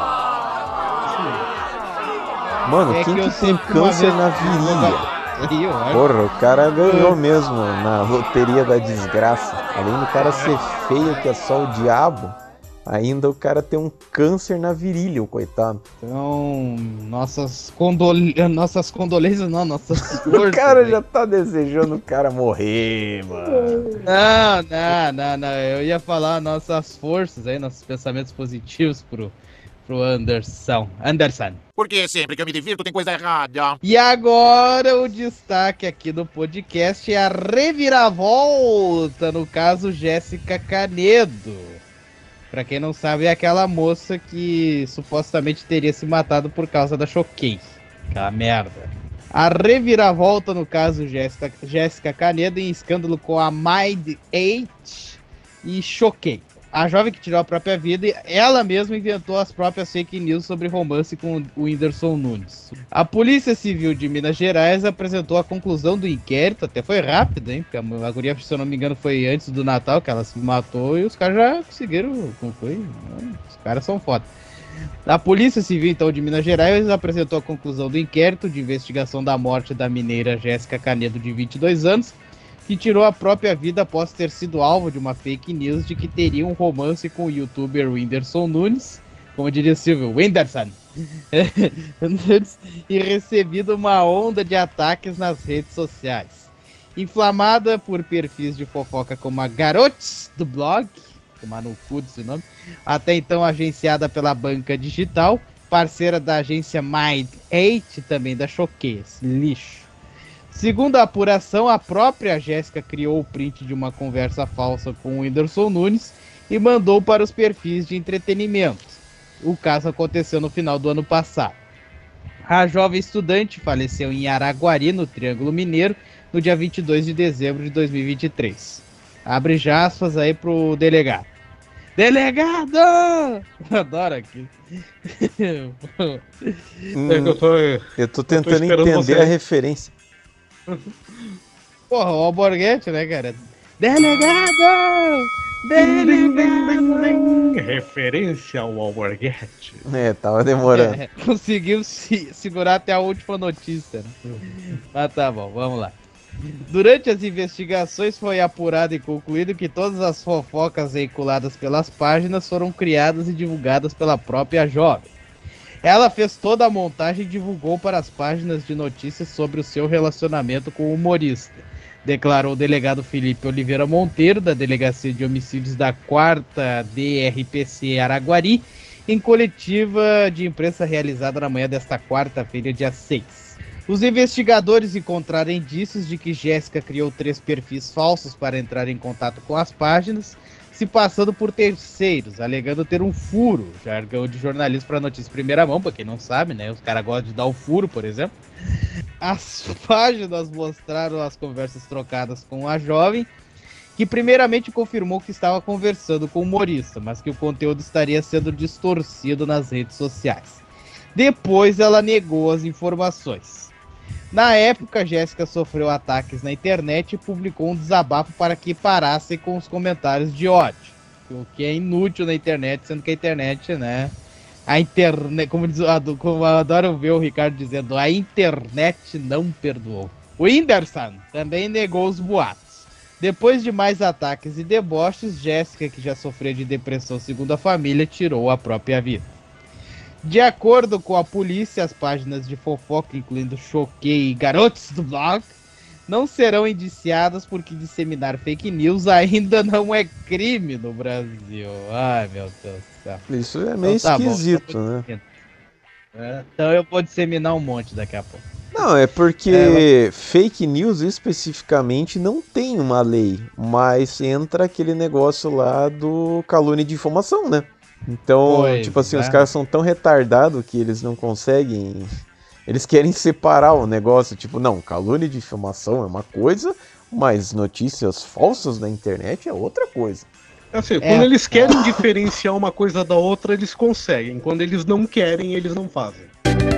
Mano, É quem que que, eu tem sinto que uma câncer vez- na virilha? Aí, eu acho. Porra, o cara ganhou mesmo na loteria da desgraça. Além do cara ser feio, que é só o diabo, ainda o cara tem um câncer na virilha, o coitado. Então, nossas, condol... nossas condolências, não, nossas forças. O cara aí. já tá desejando o cara morrer, mano. Não, não, não, não. Eu ia falar nossas forças aí, nossos pensamentos positivos pro, pro Anderson. Anderson. Porque sempre que eu me divirto tem coisa errada. E agora o destaque aqui do podcast é a reviravolta, no caso Jéssica Canedo. Pra quem não sabe, é aquela moça que supostamente teria se matado por causa da Choquei. Aquela merda. A reviravolta, no caso Jéssica, Jéssica Canedo, em escândalo com a Mind oito e Choquei. A jovem que tirou a própria vida, ela mesma inventou as próprias fake news sobre romance com o Whindersson Nunes. A Polícia Civil de Minas Gerais apresentou a conclusão do inquérito, até foi rápido, hein? Porque a guria, se eu não me engano, foi antes do Natal que ela se matou e os caras já conseguiram concluir. Os caras são foda. A Polícia Civil, então, de Minas Gerais apresentou a conclusão do inquérito de investigação da morte da mineira Jéssica Canedo, de vinte e dois anos, que tirou a própria vida após ter sido alvo de uma fake news de que teria um romance com o youtuber Whindersson Nunes, como diria Silvio, Whindersson, e recebido uma onda de ataques nas redes sociais. Inflamada por perfis de fofoca como a Garotes do blog, tomar no cu desse nome, até então agenciada pela Banca Digital, parceira da agência Mind oito, também da Choquei, lixo. Segundo a apuração, a própria Jéssica criou o print de uma conversa falsa com o Whindersson Nunes e mandou para os perfis de entretenimento. O caso aconteceu no final do ano passado. A jovem estudante faleceu em Araguari, no Triângulo Mineiro, no dia vinte e dois de dezembro de dois mil e vinte e três. Abre já aspas aí pro delegado. Delegado! Adoro aquilo. Hum, É que eu tô, eu tô tentando eu tô esperando entender você. a referência. Porra, o Alborguete, né, cara? Delegado! Delegado! Referência ao Alborguete. É, tava demorando. É, conseguiu se segurar até a última notícia, né? Mas tá bom, vamos lá. Durante as investigações foi apurado e concluído que todas as fofocas veiculadas pelas páginas foram criadas e divulgadas pela própria jovem. Ela fez toda a montagem e divulgou para as páginas de notícias sobre o seu relacionamento com o humorista, declarou o delegado Felipe Oliveira Monteiro, da Delegacia de Homicídios da quarta D R P C Araguari, em coletiva de imprensa realizada na manhã desta quarta-feira, dia seis. Os investigadores encontraram indícios de que Jéssica criou três perfis falsos para entrar em contato com as páginas, se passando por terceiros, alegando ter um furo, jargão de jornalismo para notícia em primeira mão, para quem não sabe, né? Os caras gostam de dar o furo, por exemplo. As páginas mostraram as conversas trocadas com a jovem, que primeiramente confirmou que estava conversando com o humorista, mas que o conteúdo estaria sendo distorcido nas redes sociais. Depois ela negou as informações. Na época, Jéssica sofreu ataques na internet e publicou um desabafo para que parassem com os comentários de ódio, o que é inútil na internet, sendo que a internet, né, a internet, como, diz, como eu adoro ver o Ricardo dizendo, a internet não perdoou. O Whindersson também negou os boatos. Depois de mais ataques e deboches, Jéssica, que já sofreu de depressão segundo a família, tirou a própria vida. De acordo com a polícia, as páginas de fofoca, incluindo Choquei e Garotos do Blog, não serão indiciadas porque disseminar fake news ainda não é crime no Brasil. Ai, meu Deus do céu. Isso é meio Então tá bom, esquisito, então né? É, então eu vou disseminar um monte daqui a pouco. Não, é porque É, fake news especificamente não tem uma lei, mas entra aquele negócio lá do calúnia e difamação, né? Então, Pois tipo assim, é. os caras são tão retardados que eles não conseguem. Eles querem separar o negócio, tipo, não, calúnia e difamação é uma coisa, mas notícias falsas na internet é outra coisa. Assim, É. quando eles querem diferenciar uma coisa da outra, eles conseguem. Quando eles não querem, eles não fazem.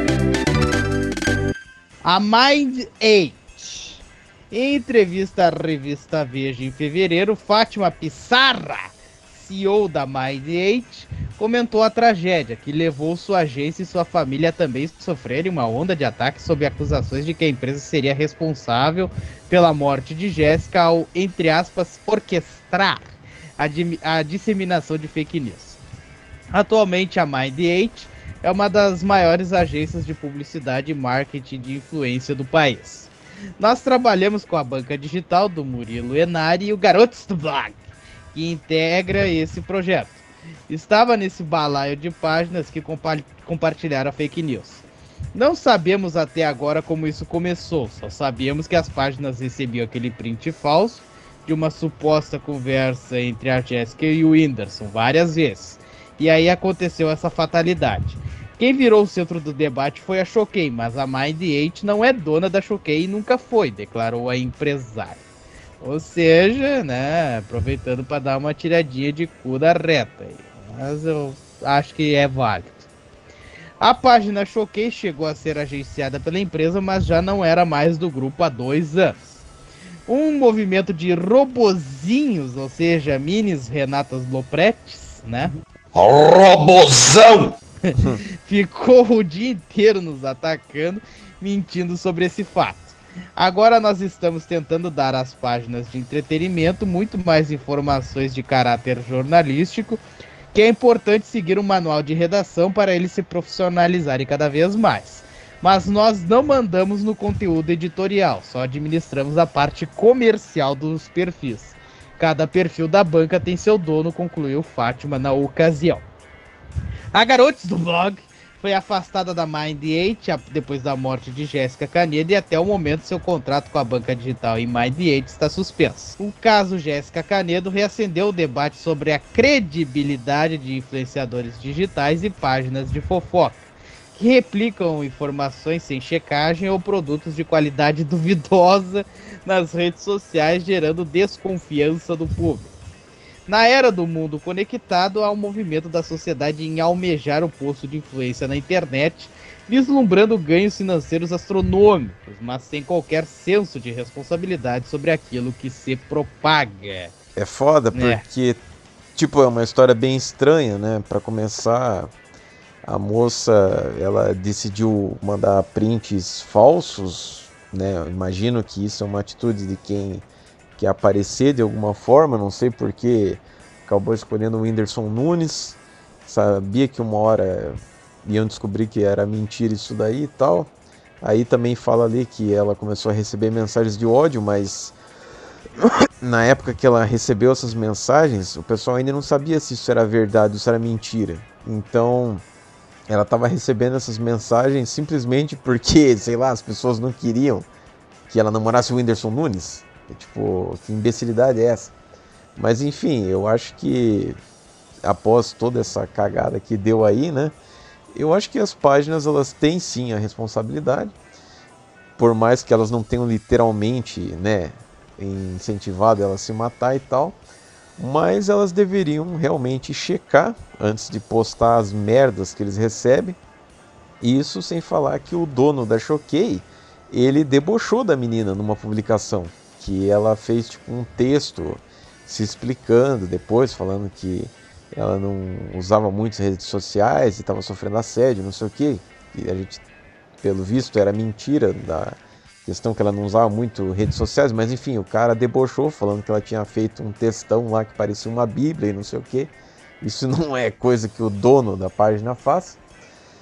A Mind oito. Em entrevista à revista Veja em fevereiro, Fátima Pissarra, C E O da Mind oito, comentou a tragédia que levou sua agência e sua família a também sofrerem uma onda de ataques sob acusações de que a empresa seria responsável pela morte de Jéssica ao, entre aspas, orquestrar a, di- a disseminação de fake news. Atualmente, a Mind oito é uma das maiores agências de publicidade e marketing de influência do país. Nós trabalhamos com a banca digital do Murilo Enari e o Garotos do Blog, que integra esse projeto. Estava nesse balaio de páginas que compa- compartilharam a fake news. Não sabemos até agora como isso começou, só sabíamos que as páginas recebiam aquele print falso de uma suposta conversa entre a Jéssica e o Whindersson várias vezes. E aí aconteceu essa fatalidade. Quem virou o centro do debate foi a Choquei, mas a Mind oito não é dona da Choquei e nunca foi, declarou a empresária. Ou seja, né, aproveitando para dar uma tiradinha de cu da reta aí. Mas eu acho que é válido. A página Choquei chegou a ser agenciada pela empresa, mas já não era mais do grupo há dois anos. Um movimento de robozinhos, ou seja, minis Renatas Lopretes, né? Robozão! Ficou o dia inteiro nos atacando, mentindo sobre esse fato. Agora nós estamos tentando dar às páginas de entretenimento muito mais informações de caráter jornalístico, que é importante seguir um manual de redação para eles se profissionalizarem cada vez mais. Mas nós não mandamos no conteúdo editorial, só administramos a parte comercial dos perfis. Cada perfil da banca tem seu dono, concluiu Fátima na ocasião. A Garotos do Blog foi afastada da Mind oito depois da morte de Jéssica Canedo e até o momento seu contrato com a banca digital em Mind oito está suspenso. O caso Jéssica Canedo reacendeu o debate sobre a credibilidade de influenciadores digitais e páginas de fofoca, que replicam informações sem checagem ou produtos de qualidade duvidosa nas redes sociais, gerando desconfiança do público. Na era do mundo conectado, há um movimento da sociedade em almejar o posto de influência na internet, vislumbrando ganhos financeiros astronômicos, mas sem qualquer senso de responsabilidade sobre aquilo que se propaga. É foda porque, tipo, é uma história bem estranha, né? Pra começar, a moça, ela decidiu mandar prints falsos, né? Eu imagino que isso é uma atitude de quem quer aparecer de alguma forma, não sei porque acabou escolhendo o Whindersson Nunes, sabia que uma hora iam descobrir que era mentira isso daí e tal. Aí também fala ali que ela começou a receber mensagens de ódio, mas na época que ela recebeu essas mensagens, o pessoal ainda não sabia se isso era verdade ou se era mentira. Então ela estava recebendo essas mensagens simplesmente porque, sei lá, as pessoas não queriam que ela namorasse o Whindersson Nunes. Tipo, que imbecilidade é essa? Mas enfim, eu acho que após toda essa cagada que deu aí, né? Eu acho que as páginas, elas têm sim a responsabilidade. Por mais que elas não tenham literalmente, né, incentivado ela a se matar e tal. Mas elas deveriam realmente checar antes de postar as merdas que eles recebem. Isso sem falar que o dono da Choquei, ele debochou da menina numa publicação. Que ela fez tipo um texto se explicando depois, falando que ela não usava muitas redes sociais e estava sofrendo assédio, não sei o que. E a gente, pelo visto, era mentira da questão que ela não usava muito redes sociais, mas enfim, o cara debochou falando que ela tinha feito um textão lá que parecia uma bíblia e não sei o que. Isso não é coisa que o dono da página faz.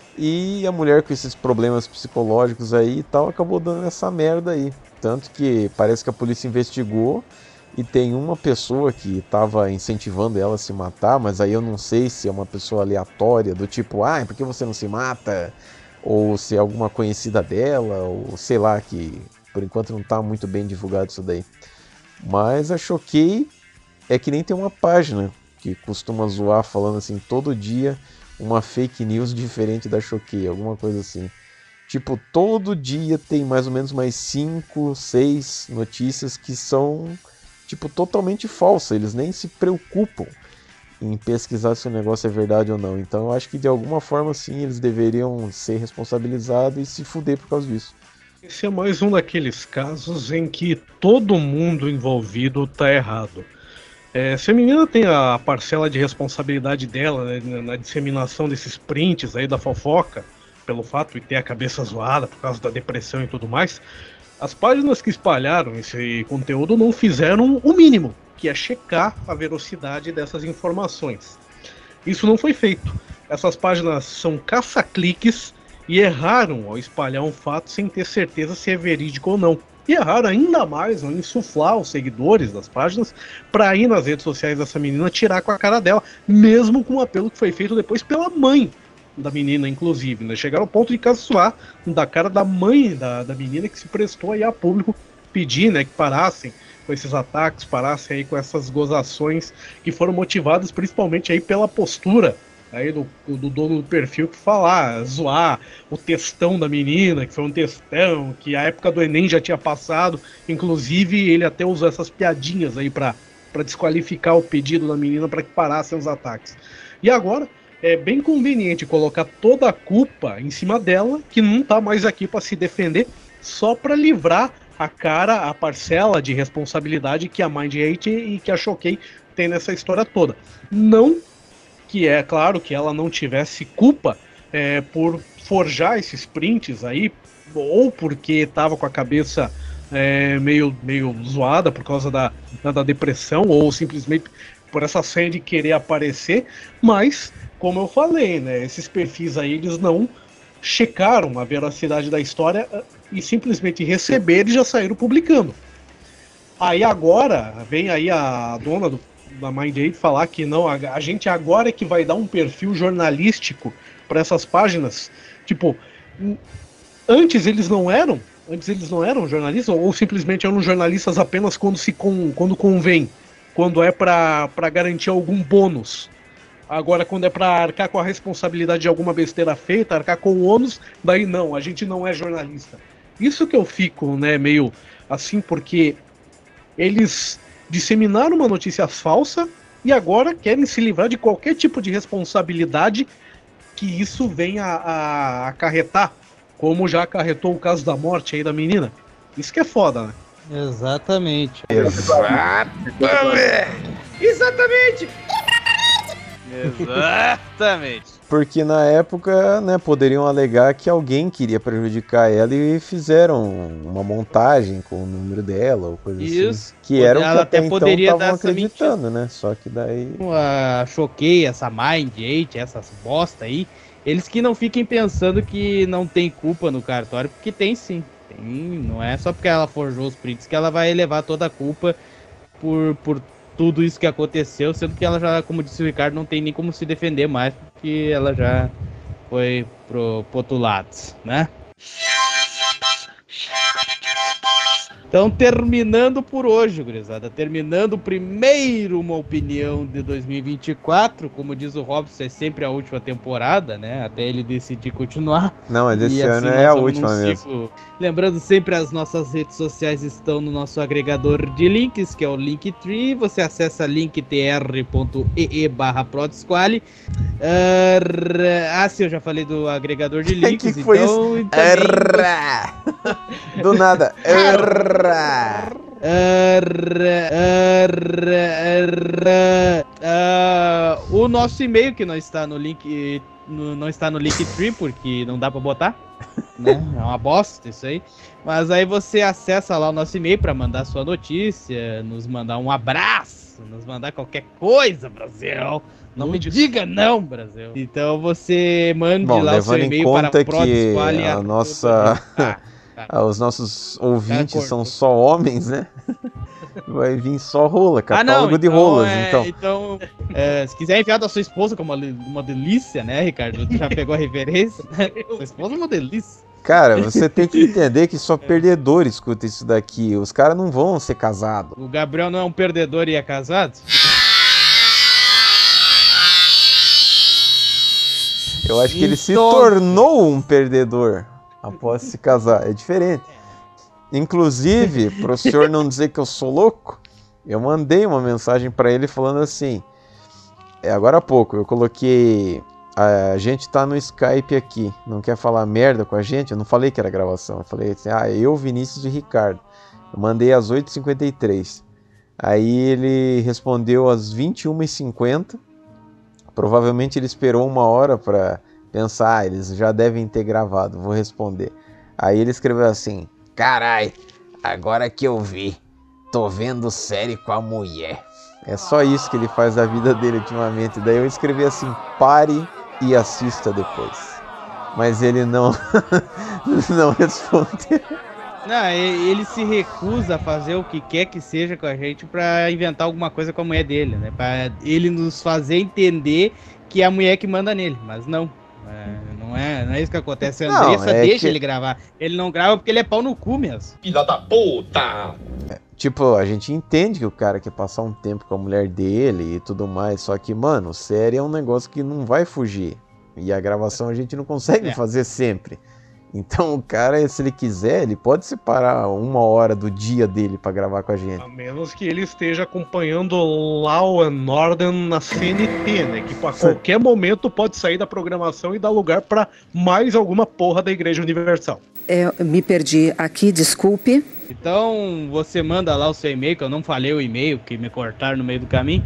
E a mulher com esses problemas psicológicos aí e tal acabou dando essa merda aí. Tanto que parece que a polícia investigou e tem uma pessoa que estava incentivando ela a se matar, mas aí eu não sei se é uma pessoa aleatória, do tipo, ah, por que você não se mata? Ou se é alguma conhecida dela, ou sei lá, que por enquanto não está muito bem divulgado isso daí. Mas a Choquei é que nem tem uma página que costuma zoar falando assim, todo dia uma fake news diferente da Choquei, alguma coisa assim. Tipo, todo dia tem mais ou menos mais cinco, seis notícias que são, tipo, totalmente falsas. Eles nem se preocupam em pesquisar se o negócio é verdade ou não. Então eu acho que de alguma forma sim, eles deveriam ser responsabilizados e se fuder por causa disso. Esse é mais um daqueles casos em que todo mundo envolvido tá errado. É, se a menina tem a parcela de responsabilidade dela, né, na disseminação desses prints aí da fofoca, pelo fato de ter a cabeça zoada por causa da depressão e tudo mais, as páginas que espalharam esse conteúdo não fizeram o mínimo, que é checar a veracidade dessas informações. Isso não foi feito. Essas páginas são caça-cliques e erraram ao espalhar um fato sem ter certeza se é verídico ou não. E erraram ainda mais ao insuflar os seguidores das páginas para ir nas redes sociais dessa menina tirar com a cara dela, mesmo com o apelo que foi feito depois pela mãe da menina, inclusive, né? Chegaram ao ponto de caçoar da cara da mãe da, da menina, que se prestou aí a público pedir, né, que parassem com esses ataques, parassem aí com essas gozações que foram motivadas principalmente aí pela postura aí do, do dono do perfil, que falar, zoar o textão da menina, que foi um textão, que a época do Enem já tinha passado, inclusive ele até usou essas piadinhas aí para para desqualificar o pedido da menina para que parassem os ataques. E agora é bem conveniente colocar toda a culpa em cima dela, que não tá mais aqui para se defender, só para livrar a cara, a parcela de responsabilidade que a Mind oito e que a Choquei tem nessa história toda. Não que é claro que ela não tivesse culpa é, por forjar esses prints aí, ou porque estava com a cabeça é, meio, meio zoada por causa da, da, da depressão, ou simplesmente por essa série de querer aparecer, mas, como eu falei, né, esses perfis aí, eles não checaram a veracidade da história e simplesmente receberam e já saíram publicando. Aí agora, vem aí a dona do da Mind oito falar que não, a, a gente agora é que vai dar um perfil jornalístico para essas páginas. Tipo, antes eles não eram, antes eles não eram jornalistas, ou simplesmente eram jornalistas apenas quando se com, quando convém, quando é para garantir algum bônus. Agora, quando é para arcar com a responsabilidade de alguma besteira feita, arcar com o ônus, daí não, a gente não é jornalista. Isso que eu fico, né, meio assim, porque eles disseminaram uma notícia falsa e agora querem se livrar de qualquer tipo de responsabilidade que isso venha a, a acarretar, como já acarretou o caso da morte aí da menina. Isso que é foda, né? Exatamente. Exatamente. Exatamente. Exatamente. Porque na época, né, poderiam alegar que alguém queria prejudicar ela e fizeram uma montagem com o número dela ou coisa Isso. assim. Que era o que Ela até até então poderia estavam dar essa acreditando, né? Só que daí... A Choquei, essa Mind oito, essas bosta aí, eles que não fiquem pensando que não tem culpa no cartório, porque tem sim. Tem, não é só porque ela forjou os prints que ela vai levar toda a culpa por... por tudo isso que aconteceu, sendo que ela já, como disse o Ricardo, não tem nem como se defender mais, porque ela já foi pro, pro outro lado, né? Então, terminando por hoje, gurizada, terminando primeiro uma opinião de dois mil e vinte e quatro, como diz o Robson, é sempre a última temporada, né, até ele decidir continuar. Não, mas esse e ano assim é a última mesmo. Ciclo. Lembrando sempre, as nossas redes sociais estão no nosso agregador de links, que é o Linktree. Você acessa linktr.ee barra Prodesquale. Ah, sim, eu já falei do agregador de links, que foi então... isso? Também... Do nada. Uh, o nosso e-mail, que não está no link, no, não está no Linktree, porque não dá pra botar, né? É uma bosta isso aí. Mas aí você acessa lá o nosso e-mail para mandar sua notícia, nos mandar um abraço, nos mandar qualquer coisa, Brasil. Não me diga não, Brasil. Então você mande Bom, lá o seu e-mail para levando em conta que a nossa, ah, os nossos ouvintes são só homens, né? Vai vir só rola, catálogo ah, não, de então, rolas, é, então. Então, é, se quiser enviar da sua esposa, que é uma, uma delícia, né, Ricardo? Tu já pegou a referência? Sua esposa é uma delícia. Cara, você tem que entender que só perdedor escuta isso daqui. Os caras não vão ser casados. O Gabriel não é um perdedor e é casado? Eu acho que ele se Então- tornou um perdedor após se casar. É diferente. Inclusive, para o senhor não dizer que eu sou louco, eu mandei uma mensagem para ele falando assim. É, agora há pouco, eu coloquei. A gente tá no Skype aqui, não quer falar merda com a gente? Eu não falei que era gravação. Eu falei assim, ah, eu, Vinícius e Ricardo. Eu mandei às oito e cinquenta e três. Aí ele respondeu às vinte e uma e cinquenta. Provavelmente ele esperou uma hora para pensar, ah, eles já devem ter gravado, vou responder. Aí ele escreveu assim, carai, agora que eu vi, tô vendo série com a mulher. É só isso que ele faz da vida dele ultimamente. Daí eu escrevi assim, pare e assista depois. Mas ele não, não respondeu. Não, ele se recusa a fazer o que quer que seja com a gente pra inventar alguma coisa com a mulher dele, né? Pra ele nos fazer entender que é a mulher que manda nele, mas não. É, não, é, não é isso que acontece. A Andressa é deixa que... ele gravar. Ele não grava porque ele é pau no cu mesmo. Filha da puta! É, tipo, a gente entende que o cara quer passar um tempo com a mulher dele e tudo mais, só que, mano, série é um negócio que não vai fugir. E a gravação a gente não consegue É. fazer sempre. Então o cara, se ele quiser, ele pode separar uma hora do dia dele pra gravar com a gente. A menos que ele esteja acompanhando Law and Order na C N T, né? Que a qualquer momento pode sair da programação e dar lugar pra mais alguma porra da Igreja Universal. Eu me perdi aqui, desculpe. Então você manda lá o seu e-mail, que eu não falei o e-mail, que me cortaram no meio do caminho.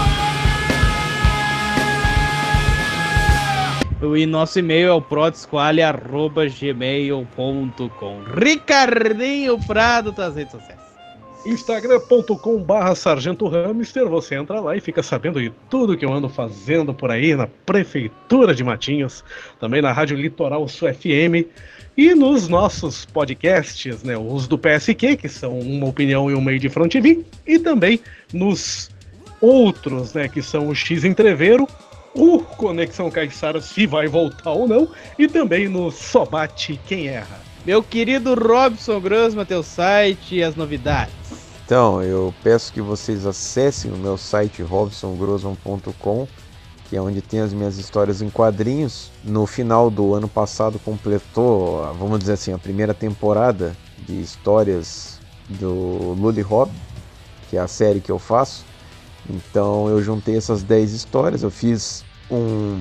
E nosso e-mail é o prodsquale arroba gmail ponto com. Ricardinho Prado, tuas redes sociais. instagram ponto com barra Sargento Hamster, você entra lá e fica sabendo de tudo que eu ando fazendo por aí na Prefeitura de Matinhos, também na Rádio Litoral Sul F M e nos nossos podcasts, né, os do P S Q, que são uma opinião e um meio de Front T V, e também nos outros, né, que são o X Entreveiro, o Conexão Caiçara, se vai voltar ou não, e também no Só Bate Quem Erra. Meu querido Robson Grossman, teu site e as novidades. Então, eu peço que vocês acessem o meu site robson grossman ponto com, que é onde tem as minhas histórias em quadrinhos. No final do ano passado completou, vamos dizer assim, a primeira temporada de histórias do Lully Hop, que é a série que eu faço. Então eu juntei essas dez histórias, eu fiz um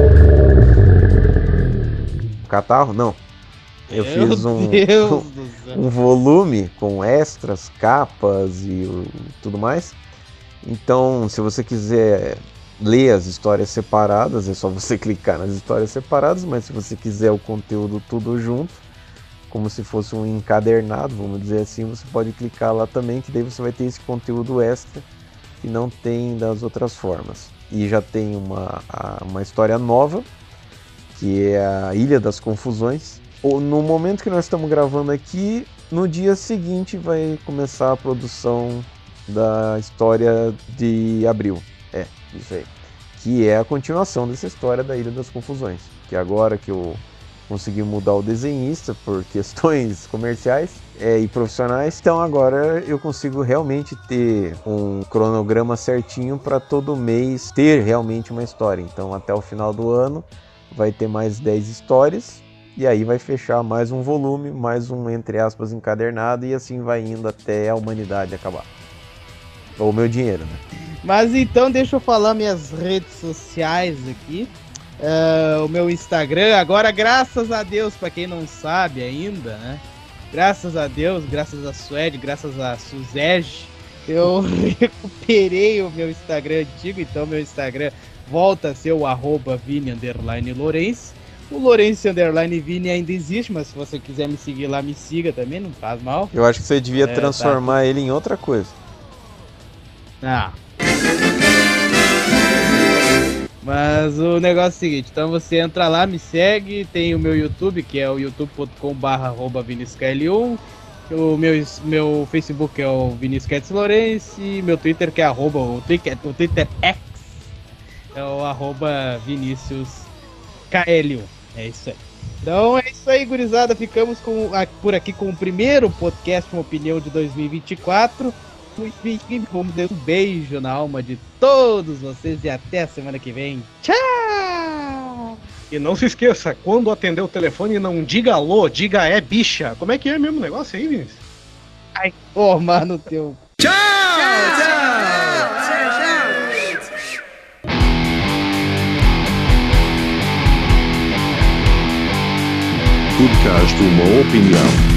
catarro, não. Eu Meu fiz um, Deus um, do céu. um volume com extras, capas e o, tudo mais. Então, se você quiser ler as histórias separadas, é só você clicar nas histórias separadas, mas se você quiser o conteúdo tudo junto, como se fosse um encadernado, vamos dizer assim, você pode clicar lá também, que daí você vai ter esse conteúdo extra que não tem das outras formas. E já tem uma, uma história nova, que é a Ilha das Confusões. No momento que nós estamos gravando aqui, no dia seguinte vai começar a produção da história de abril. É, isso aí. Que é a continuação dessa história da Ilha das Confusões. Que agora que eu consegui mudar o desenhista por questões comerciais é, e profissionais, então agora eu consigo realmente ter um cronograma certinho para todo mês ter realmente uma história. Então até o final do ano vai ter mais dez histórias e aí vai fechar mais um volume, mais um entre aspas encadernado e assim vai indo até a humanidade acabar. Ou o meu dinheiro, né? Mas então deixa eu falar minhas redes sociais aqui. Uh, o meu Instagram, agora graças a Deus, pra quem não sabe ainda, né? Graças a Deus, graças a Suede, graças a Suzege, eu recuperei o meu Instagram antigo, então meu Instagram volta a ser o arroba Vini underline Lourenço. O Lourenço underline Vini ainda existe, mas se você quiser me seguir lá, me siga também, não faz mal. Eu acho que você devia é, transformar tá. ele em outra coisa. Ah, Mas o negócio é o seguinte, então você entra lá, me segue, tem o meu YouTube, que é o youtube ponto com barra arroba Vinicius K L um, o meu, meu Facebook é o Vinicius Cats Lourenço e meu Twitter que é arroba, o Twitter, o Twitter X é o arroba Vinicius K L um, é isso aí. Então é isso aí, gurizada, ficamos com, por aqui com o primeiro podcast, uma opinião de dois mil e vinte e quatro. Vamos dar um beijo na alma de todos vocês e até a semana que vem. Tchau! E não se esqueça, quando atender o telefone, não diga alô, diga é bicha. Como é que é mesmo o negócio aí, Vinícius? Ai, porra, no teu... Tchau! Tchau! Podcast Uma Opinião.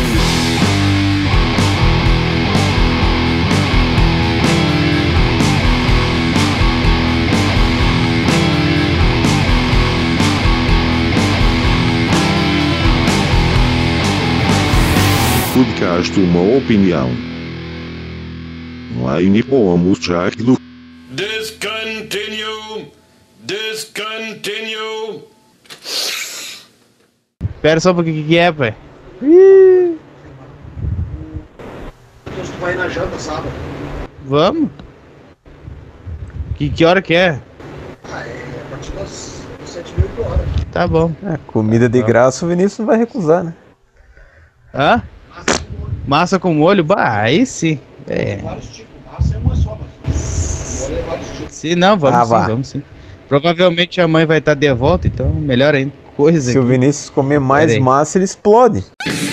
Podcast Uma Opinião. Line pomos Jack do. Discontinue. Discontinue. Espera só um pouquinho, o que é, pai? A gente vai na janta sábado. Vamos? Que, que hora que é? Ah, é a partir das sete mil por hora. Tá bom. É, comida de graça o Vinícius não vai recusar, né? Hã? Massa com molho? Bah, aí sim. É. Vários tipos. Massa é uma só, mas molho é vários tipos. Sim, não, vamos Ah, sim, vá. vamos sim. Provavelmente a mãe vai estar de volta, então melhor ainda. Coisa Se o aqui. Vinícius comer mais Pera aí. massa, ele explode.